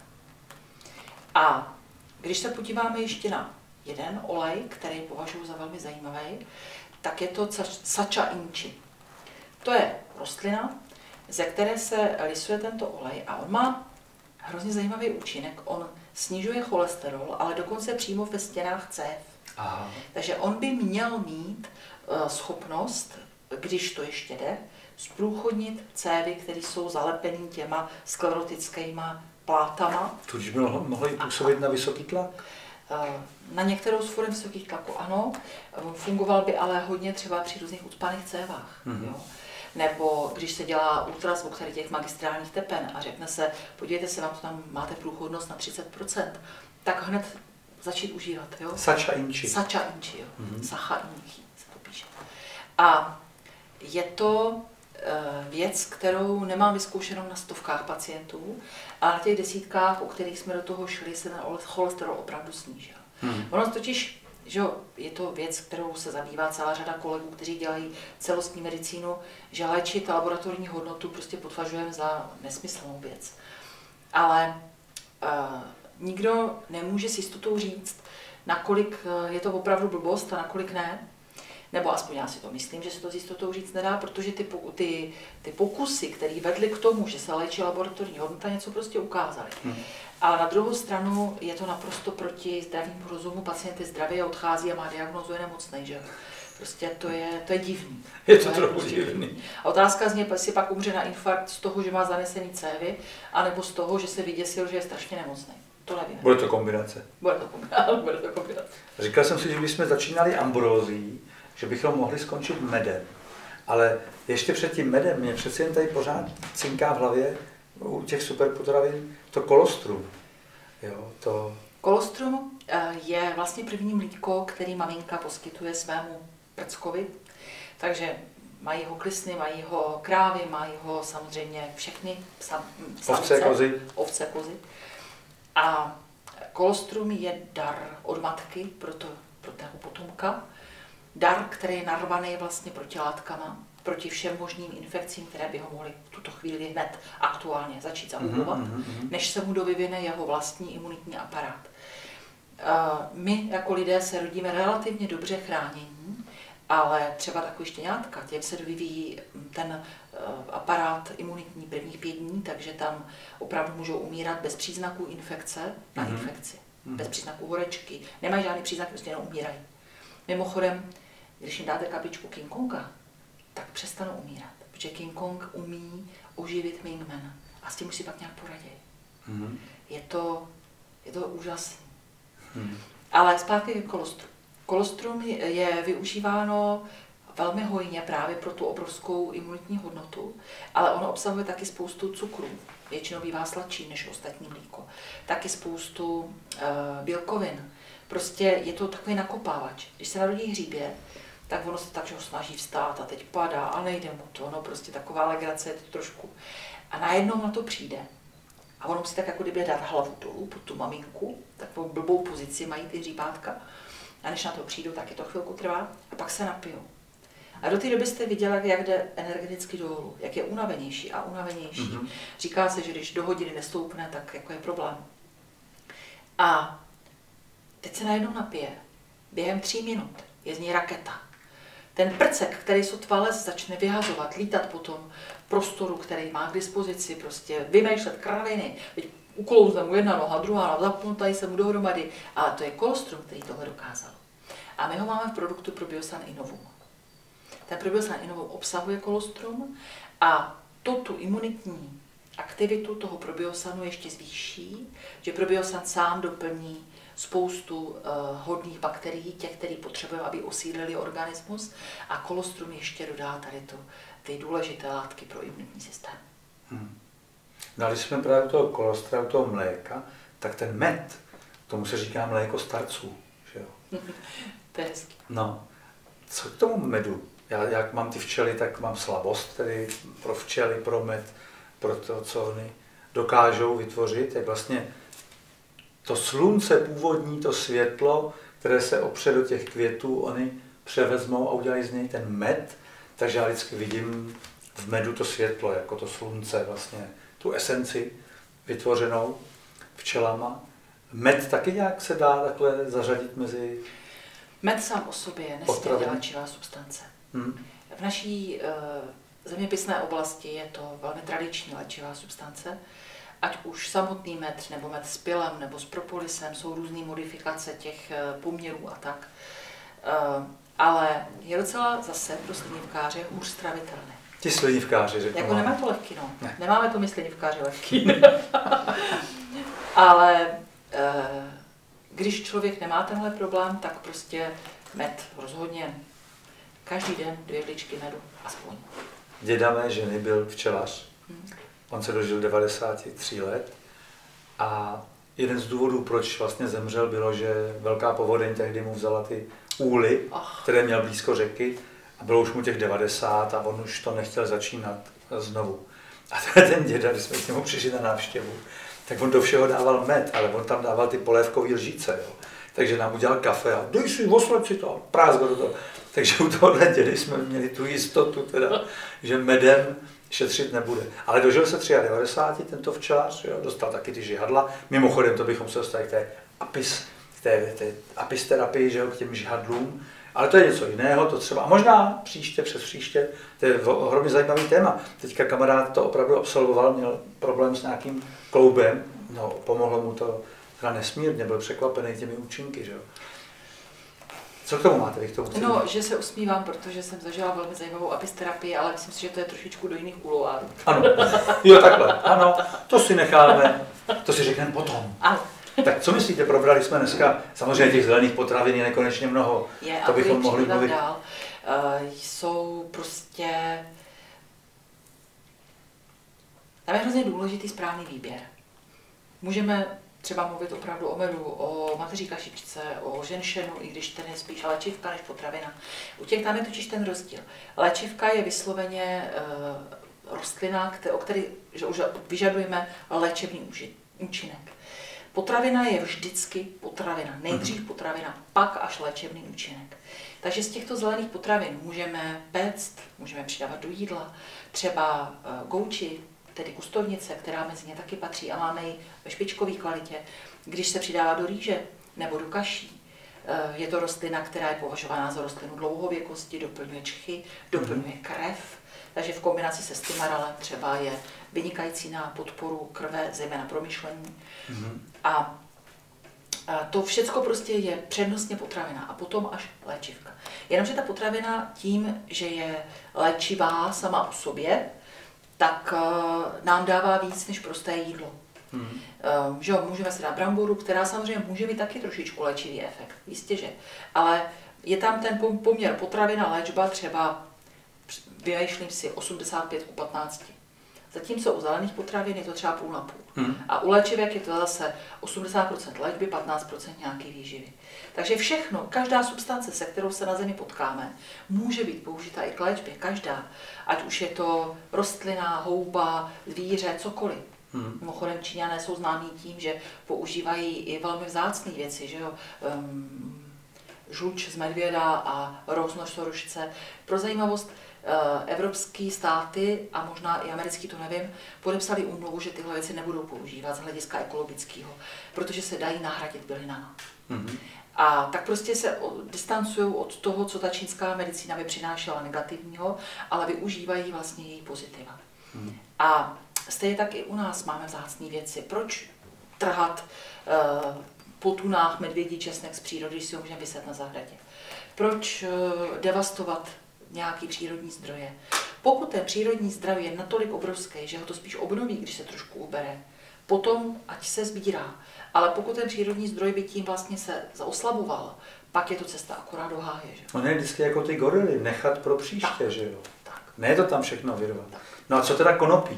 A když se podíváme ještě na jeden olej, který považuji za velmi zajímavý, tak je to sacha inchi. To je rostlina, ze které se lisuje tento olej a on má hrozně zajímavý účinek. On snižuje cholesterol, ale dokonce přímo ve stěnách cév. Aha. Takže on by měl mít uh, schopnost, když to ještě jde, zprůchodnit cévy, které jsou zalepený těma sklerotickýma plátama. Tudíž by mohlo, mohlo jít působit na vysoký tlak? Na některou z forem vysokých tlaků ano, fungoval by ale hodně třeba při různých ucpaných cévách. Mm-hmm. Jo. Nebo když se dělá ultrazvuk tady těch magistrálních tepen a řekne se, podívejte se, vám to tam máte průchodnost na třicet procent, tak hned začít užívat. Jo? Sacha inchi. Sacha inchi, jo. Mm-hmm. Sacha inchi se to píše. A je to věc, kterou nemám vyzkoušenou na stovkách pacientů, a na těch desítkách, u kterých jsme do toho šli, se ten cholesterol opravdu snížil. Hmm. Ono totiž, že je to věc, kterou se zabývá celá řada kolegů, kteří dělají celostní medicínu, že léčit laboratorní hodnotu prostě považujeme za nesmyslnou věc. Ale uh, nikdo nemůže s jistotou říct, nakolik je to opravdu blbost a nakolik ne. Nebo aspoň já si to myslím, že se to s jistotou říct nedá, protože ty, ty, ty pokusy, které vedly k tomu, že se léčí laboratorní hodnota, něco prostě ukázaly. Hmm. Ale na druhou stranu je to naprosto proti zdravému rozumu. Pacient je zdravý a odchází a má diagnózu, je nemocný, že? Prostě to je, to je divný. Je to, to trochu prostě divný. A otázka zní, jestli pak umře na infarkt z toho, že má zanesený cévy, anebo z toho, že se vyděsil, že je strašně nemocný. To nevím. Bude to kombinace. Bude to kombinace. Bude to kombinace. Říkal jsem si, že když jsme začínali ambrózií, že bychom mohli skončit medem. Ale ještě před tím medem mě přeci jen tady pořád cinká v hlavě u těch superpotravin to kolostrum. Jo, to... Kolostrum je vlastně první mlíko, který maminka poskytuje svému prckovi. Takže mají ho klisny, mají ho krávy, mají ho samozřejmě všechny sam, samce, ovce, kozy. ovce, kozy. A kolostrum je dar od matky pro, to, pro toho potomka. Dar, který je narvaný vlastně protilátkama. proti všem možným infekcím, které by ho mohly v tuto chvíli hned aktuálně začít zahuhovat, mm-hmm. než se mu dovyvine jeho vlastní imunitní aparát. My jako lidé se rodíme relativně dobře chránění, ale třeba takový štěňátka, těm se vyvíjí ten aparát imunitní prvních pět dní, takže tam opravdu můžou umírat bez příznaků infekce na mm-hmm. infekci, mm-hmm. bez příznaků horečky, nemají žádný příznak, prostě jenom umírají. Mimochodem, když jim dáte kapičku King Konga, tak přestanou umírat, protože King Kong umí oživit Mingmen a s tím musí pak nějak poradit. Mm-hmm. Je to, je to úžasné. Mm-hmm. Ale zpátky k kolostru. Kolostrum je využíváno velmi hojně právě pro tu obrovskou imunitní hodnotu, ale ono obsahuje taky spoustu cukru, většinou bývá sladší než ostatní mlíko, taky spoustu uh, bílkovin. Prostě je to takový nakopávač. Když se narodí hříbě, tak ono se tak, že ho snaží vstát a teď padá a nejde mu to, no prostě taková legrace je to trošku. A najednou na to přijde. A ono musí tak jako kdyby dát hlavu dolů pod tu maminku, takovou blbou pozici mají ty hříbátka. A než na to přijdou, tak je to chvilku trvá a pak se napijou. A do té doby jste viděla, jak jde energeticky dolů, jak je unavenější a unavenější. Mm-hmm. Říká se, že když do hodiny nestoupne, tak jako je problém. A teď se najednou napije. Během tří minut je z něj raketa. Ten prcek, který sotva les, začne vyhazovat, lítat po tom prostoru, který má k dispozici, prostě vymýšlet kraviny. Teď uklouzne mu jedna noha, druhá noha, zapnutají se mu dohromady. Ale to je kolostrum, který tohle dokázal. A my ho máme v produktu Probiosan Innovum. Ten Probiosan Innovum obsahuje kolostrum a to tu imunitní aktivitu toho probiosanu ještě zvýší, že probiosan sám doplní spoustu uh, hodných bakterií, těch, který potřebujeme, aby osídlili organismus, a kolostrum ještě dodá tady to, ty důležité látky pro imunitní systém. Hmm. Dali jsme právě toho kolostra, u toho mléka, tak ten med, tomu se říká mléko starců, že jo? To je hezký. No, co k tomu medu? Já, jak mám ty včely, tak mám slabost tedy pro včely, pro med, pro to, co oni dokážou vytvořit, jak vlastně to slunce původní, to světlo, které se opře do těch květů, oni převezmou a udělají z něj ten med, takže já vždycky vidím v medu to světlo, jako to slunce, vlastně tu esenci vytvořenou včelama. Med taky nějak se dá takhle zařadit mezi... Med sám o sobě je nesmírně léčivá substance. Hmm. V naší uh, zeměpisné oblasti je to velmi tradiční léčivá substance. Ať už samotný med, nebo med s pilem, nebo s propolisem, jsou různé modifikace těch uh, poměrů a tak. Uh, ale je docela zase pro slinivkáře hůř stravitelné. Ti slinivkáři, řeknu. Jako nemáme to lehký, no. Ne. Nemáme to my slinivkáři lehký. Ale uh, když člověk nemá tenhle problém, tak prostě med rozhodně každý den dvě vličky medu, aspoň. Děda mé ženy byl včelař. Hmm. On se dožil devadesát tři let a jeden z důvodů, proč vlastně zemřel, bylo, že velká povodeň tehdy mu vzala ty úly, oh. které měl blízko řeky, a bylo už mu těch devadesát a on už to nechtěl začínat znovu. A ten děda, když jsme k němu přišli na návštěvu, tak on do všeho dával med, ale on tam dával ty polévkové lžíce. Jo. Takže nám udělal kafe a dej si, osled si to, prásk do toho. Takže u tohohle dědy jsme měli tu jistotu, teda, že medem šetřit nebude. Ale dožil se devadesát tři, tento včelař, jo, dostal taky ty žihadla. Mimochodem, to bychom se dostali k té apis, k té, té apis terapii, že jo, k těm žihadlům. Ale to je něco jiného, to třeba, a možná příště, přes příště, to je ohromně zajímavý téma. Teďka kamarád to opravdu absolvoval, měl problém s nějakým kloubem, no, pomohlo mu to teda nesmírně, byl překvapený těmi účinky, že jo. Co k tomu máte vy k tomu? No, že se usmívám, protože jsem zažila velmi zajímavou apis terapii, ale myslím si, že to je trošičku do jiných kuloárů. Ano, jo takhle, ano, to si necháme, to si řekneme potom. Ano. Tak co myslíte, probrali jsme dneska, samozřejmě těch zelených potravin je nekonečně mnoho, je, to bychom mohli mluvit. Dál. Uh, jsou prostě, tam je hrozně důležitý správný výběr. Můžeme třeba mluvit opravdu o medu, o mateří kašičce, o ženšenu, i když ten je spíš léčivka než potravina. U těch tam je totiž ten rozdíl. Léčivka je vysloveně uh, rostlina, které, o který že už vyžadujeme léčebný účinek. Potravina je vždycky potravina. Nejdřív potravina, pak až léčebný účinek. Takže z těchto zelených potravin můžeme péct, můžeme přidávat do jídla, třeba gouči, tedy kustovnice, která mezi ně taky patří a máme ji ve špičkové kvalitě, když se přidává do rýže nebo do kaší. Je to rostlina, která je považována za rostlinu dlouhověkosti, doplňuje čchy, doplňuje krev, takže v kombinaci se stimaralem třeba je vynikající na podporu krve, zejména pro myšlení. Mm-hmm. A to všecko prostě je přednostně potravina a potom až léčivka. Jenomže ta potravina tím, že je léčivá sama o sobě, tak nám dává víc než prosté jídlo. Hmm. Uh, že jo, můžeme si dát bramboru, která samozřejmě může mít taky trošičku léčivý efekt, jistě, že. Ale je tam ten poměr potravina léčba třeba, vymýšlím si, osmdesát pět ku patnácti. Zatímco u zelených potravin je to třeba půl na půl. Hmm. A u léčivek je to zase osmdesát procent léčby, patnáct procent nějaký výživy. Takže všechno, každá substance, se kterou se na zemi potkáme, může být použita i k léčbě. Každá. Ať už je to rostlina, houba, zvíře, cokoliv. Hmm. Mimochodem Číňané jsou známí tím, že používají i velmi vzácné věci, že jo? Um, žluč z medvěda a roz nosorožce. Pro zajímavost, uh, evropské státy a možná i americký, to nevím, podepsali úmluvu, že tyhle věci nebudou používat z hlediska ekologického, protože se dají nahradit bylinama. Hmm. A tak prostě se distancují od toho, co ta čínská medicína by přinášela negativního, ale využívají vlastně její pozitiva. Hmm. A stejně tak i u nás máme vzácné věci. Proč trhat uh, po tunách medvědí česnek z přírody, když si ho můžeme vyset na zahradě? Proč uh, devastovat nějaký přírodní zdroje? Pokud ten přírodní zdroj je natolik obrovský, že ho to spíš obnoví, když se trošku ubere, potom ať se sbírá. Ale pokud ten přírodní zdroj by tím vlastně se zaoslaboval, pak je to cesta akorát do háje. Že? On je vždycky jako ty gorily, nechat pro příště, tak, že jo? Tak. Ne to tam všechno vyrvat. No a co teda konopí?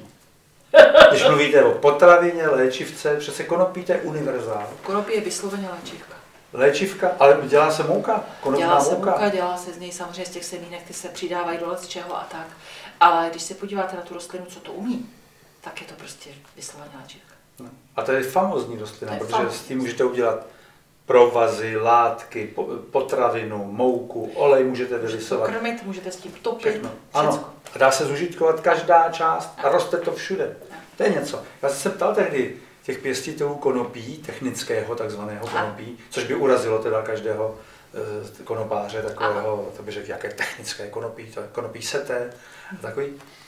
Když mluvíte o potravině, léčivce, přece konopí to je univerzál. Konopí je vysloveně léčivka. Léčivka, ale dělá se mouka, konopná dělá se mouka. mouka, dělá se z něj samozřejmě z těch semínek, ty se přidávají do z čeho a tak. Ale když se podíváte na tu rostlinu, co to umí, tak je to prostě vysloveně léčivka. No. A to je famózní rostlina, je protože famózní. S tím můžete udělat provazy, látky, potravinu, mouku, olej můžete vylisovat. Krmit, můžete s tím topit, všechno. Ano. A dá se zužitkovat každá část a roste to všude. To je něco. Já jsem se ptal tehdy těch pěstitelů konopí, technického takzvaného konopí, což by urazilo teda každého e, konopáře takového, to by řekl, jaké technické konopí, to je konopí seté a takový.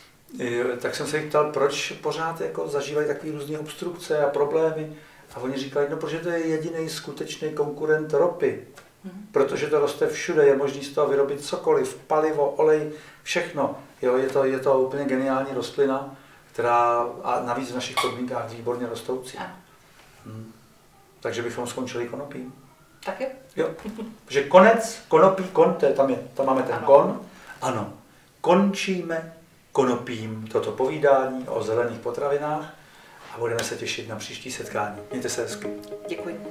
E, tak jsem se jich ptal, proč pořád jako zažívají takové různé obstrukce a problémy. A oni říkali, no protože to je jediný skutečný konkurent ropy. Hmm. Protože to roste všude, je možné z toho vyrobit cokoliv, palivo, olej, všechno. Jo, je to, je to úplně geniální rostlina, která a navíc v našich podmínkách výborně rostoucí. Hmm. Takže bychom skončili konopím. Tak jo. Jo. Že konec, konopí, kon, to je, tam, je, tam máme ten ano. kon. Ano. Končíme konopím toto povídání o zelených potravinách a budeme se těšit na příští setkání. Mějte se hezky. Děkuji.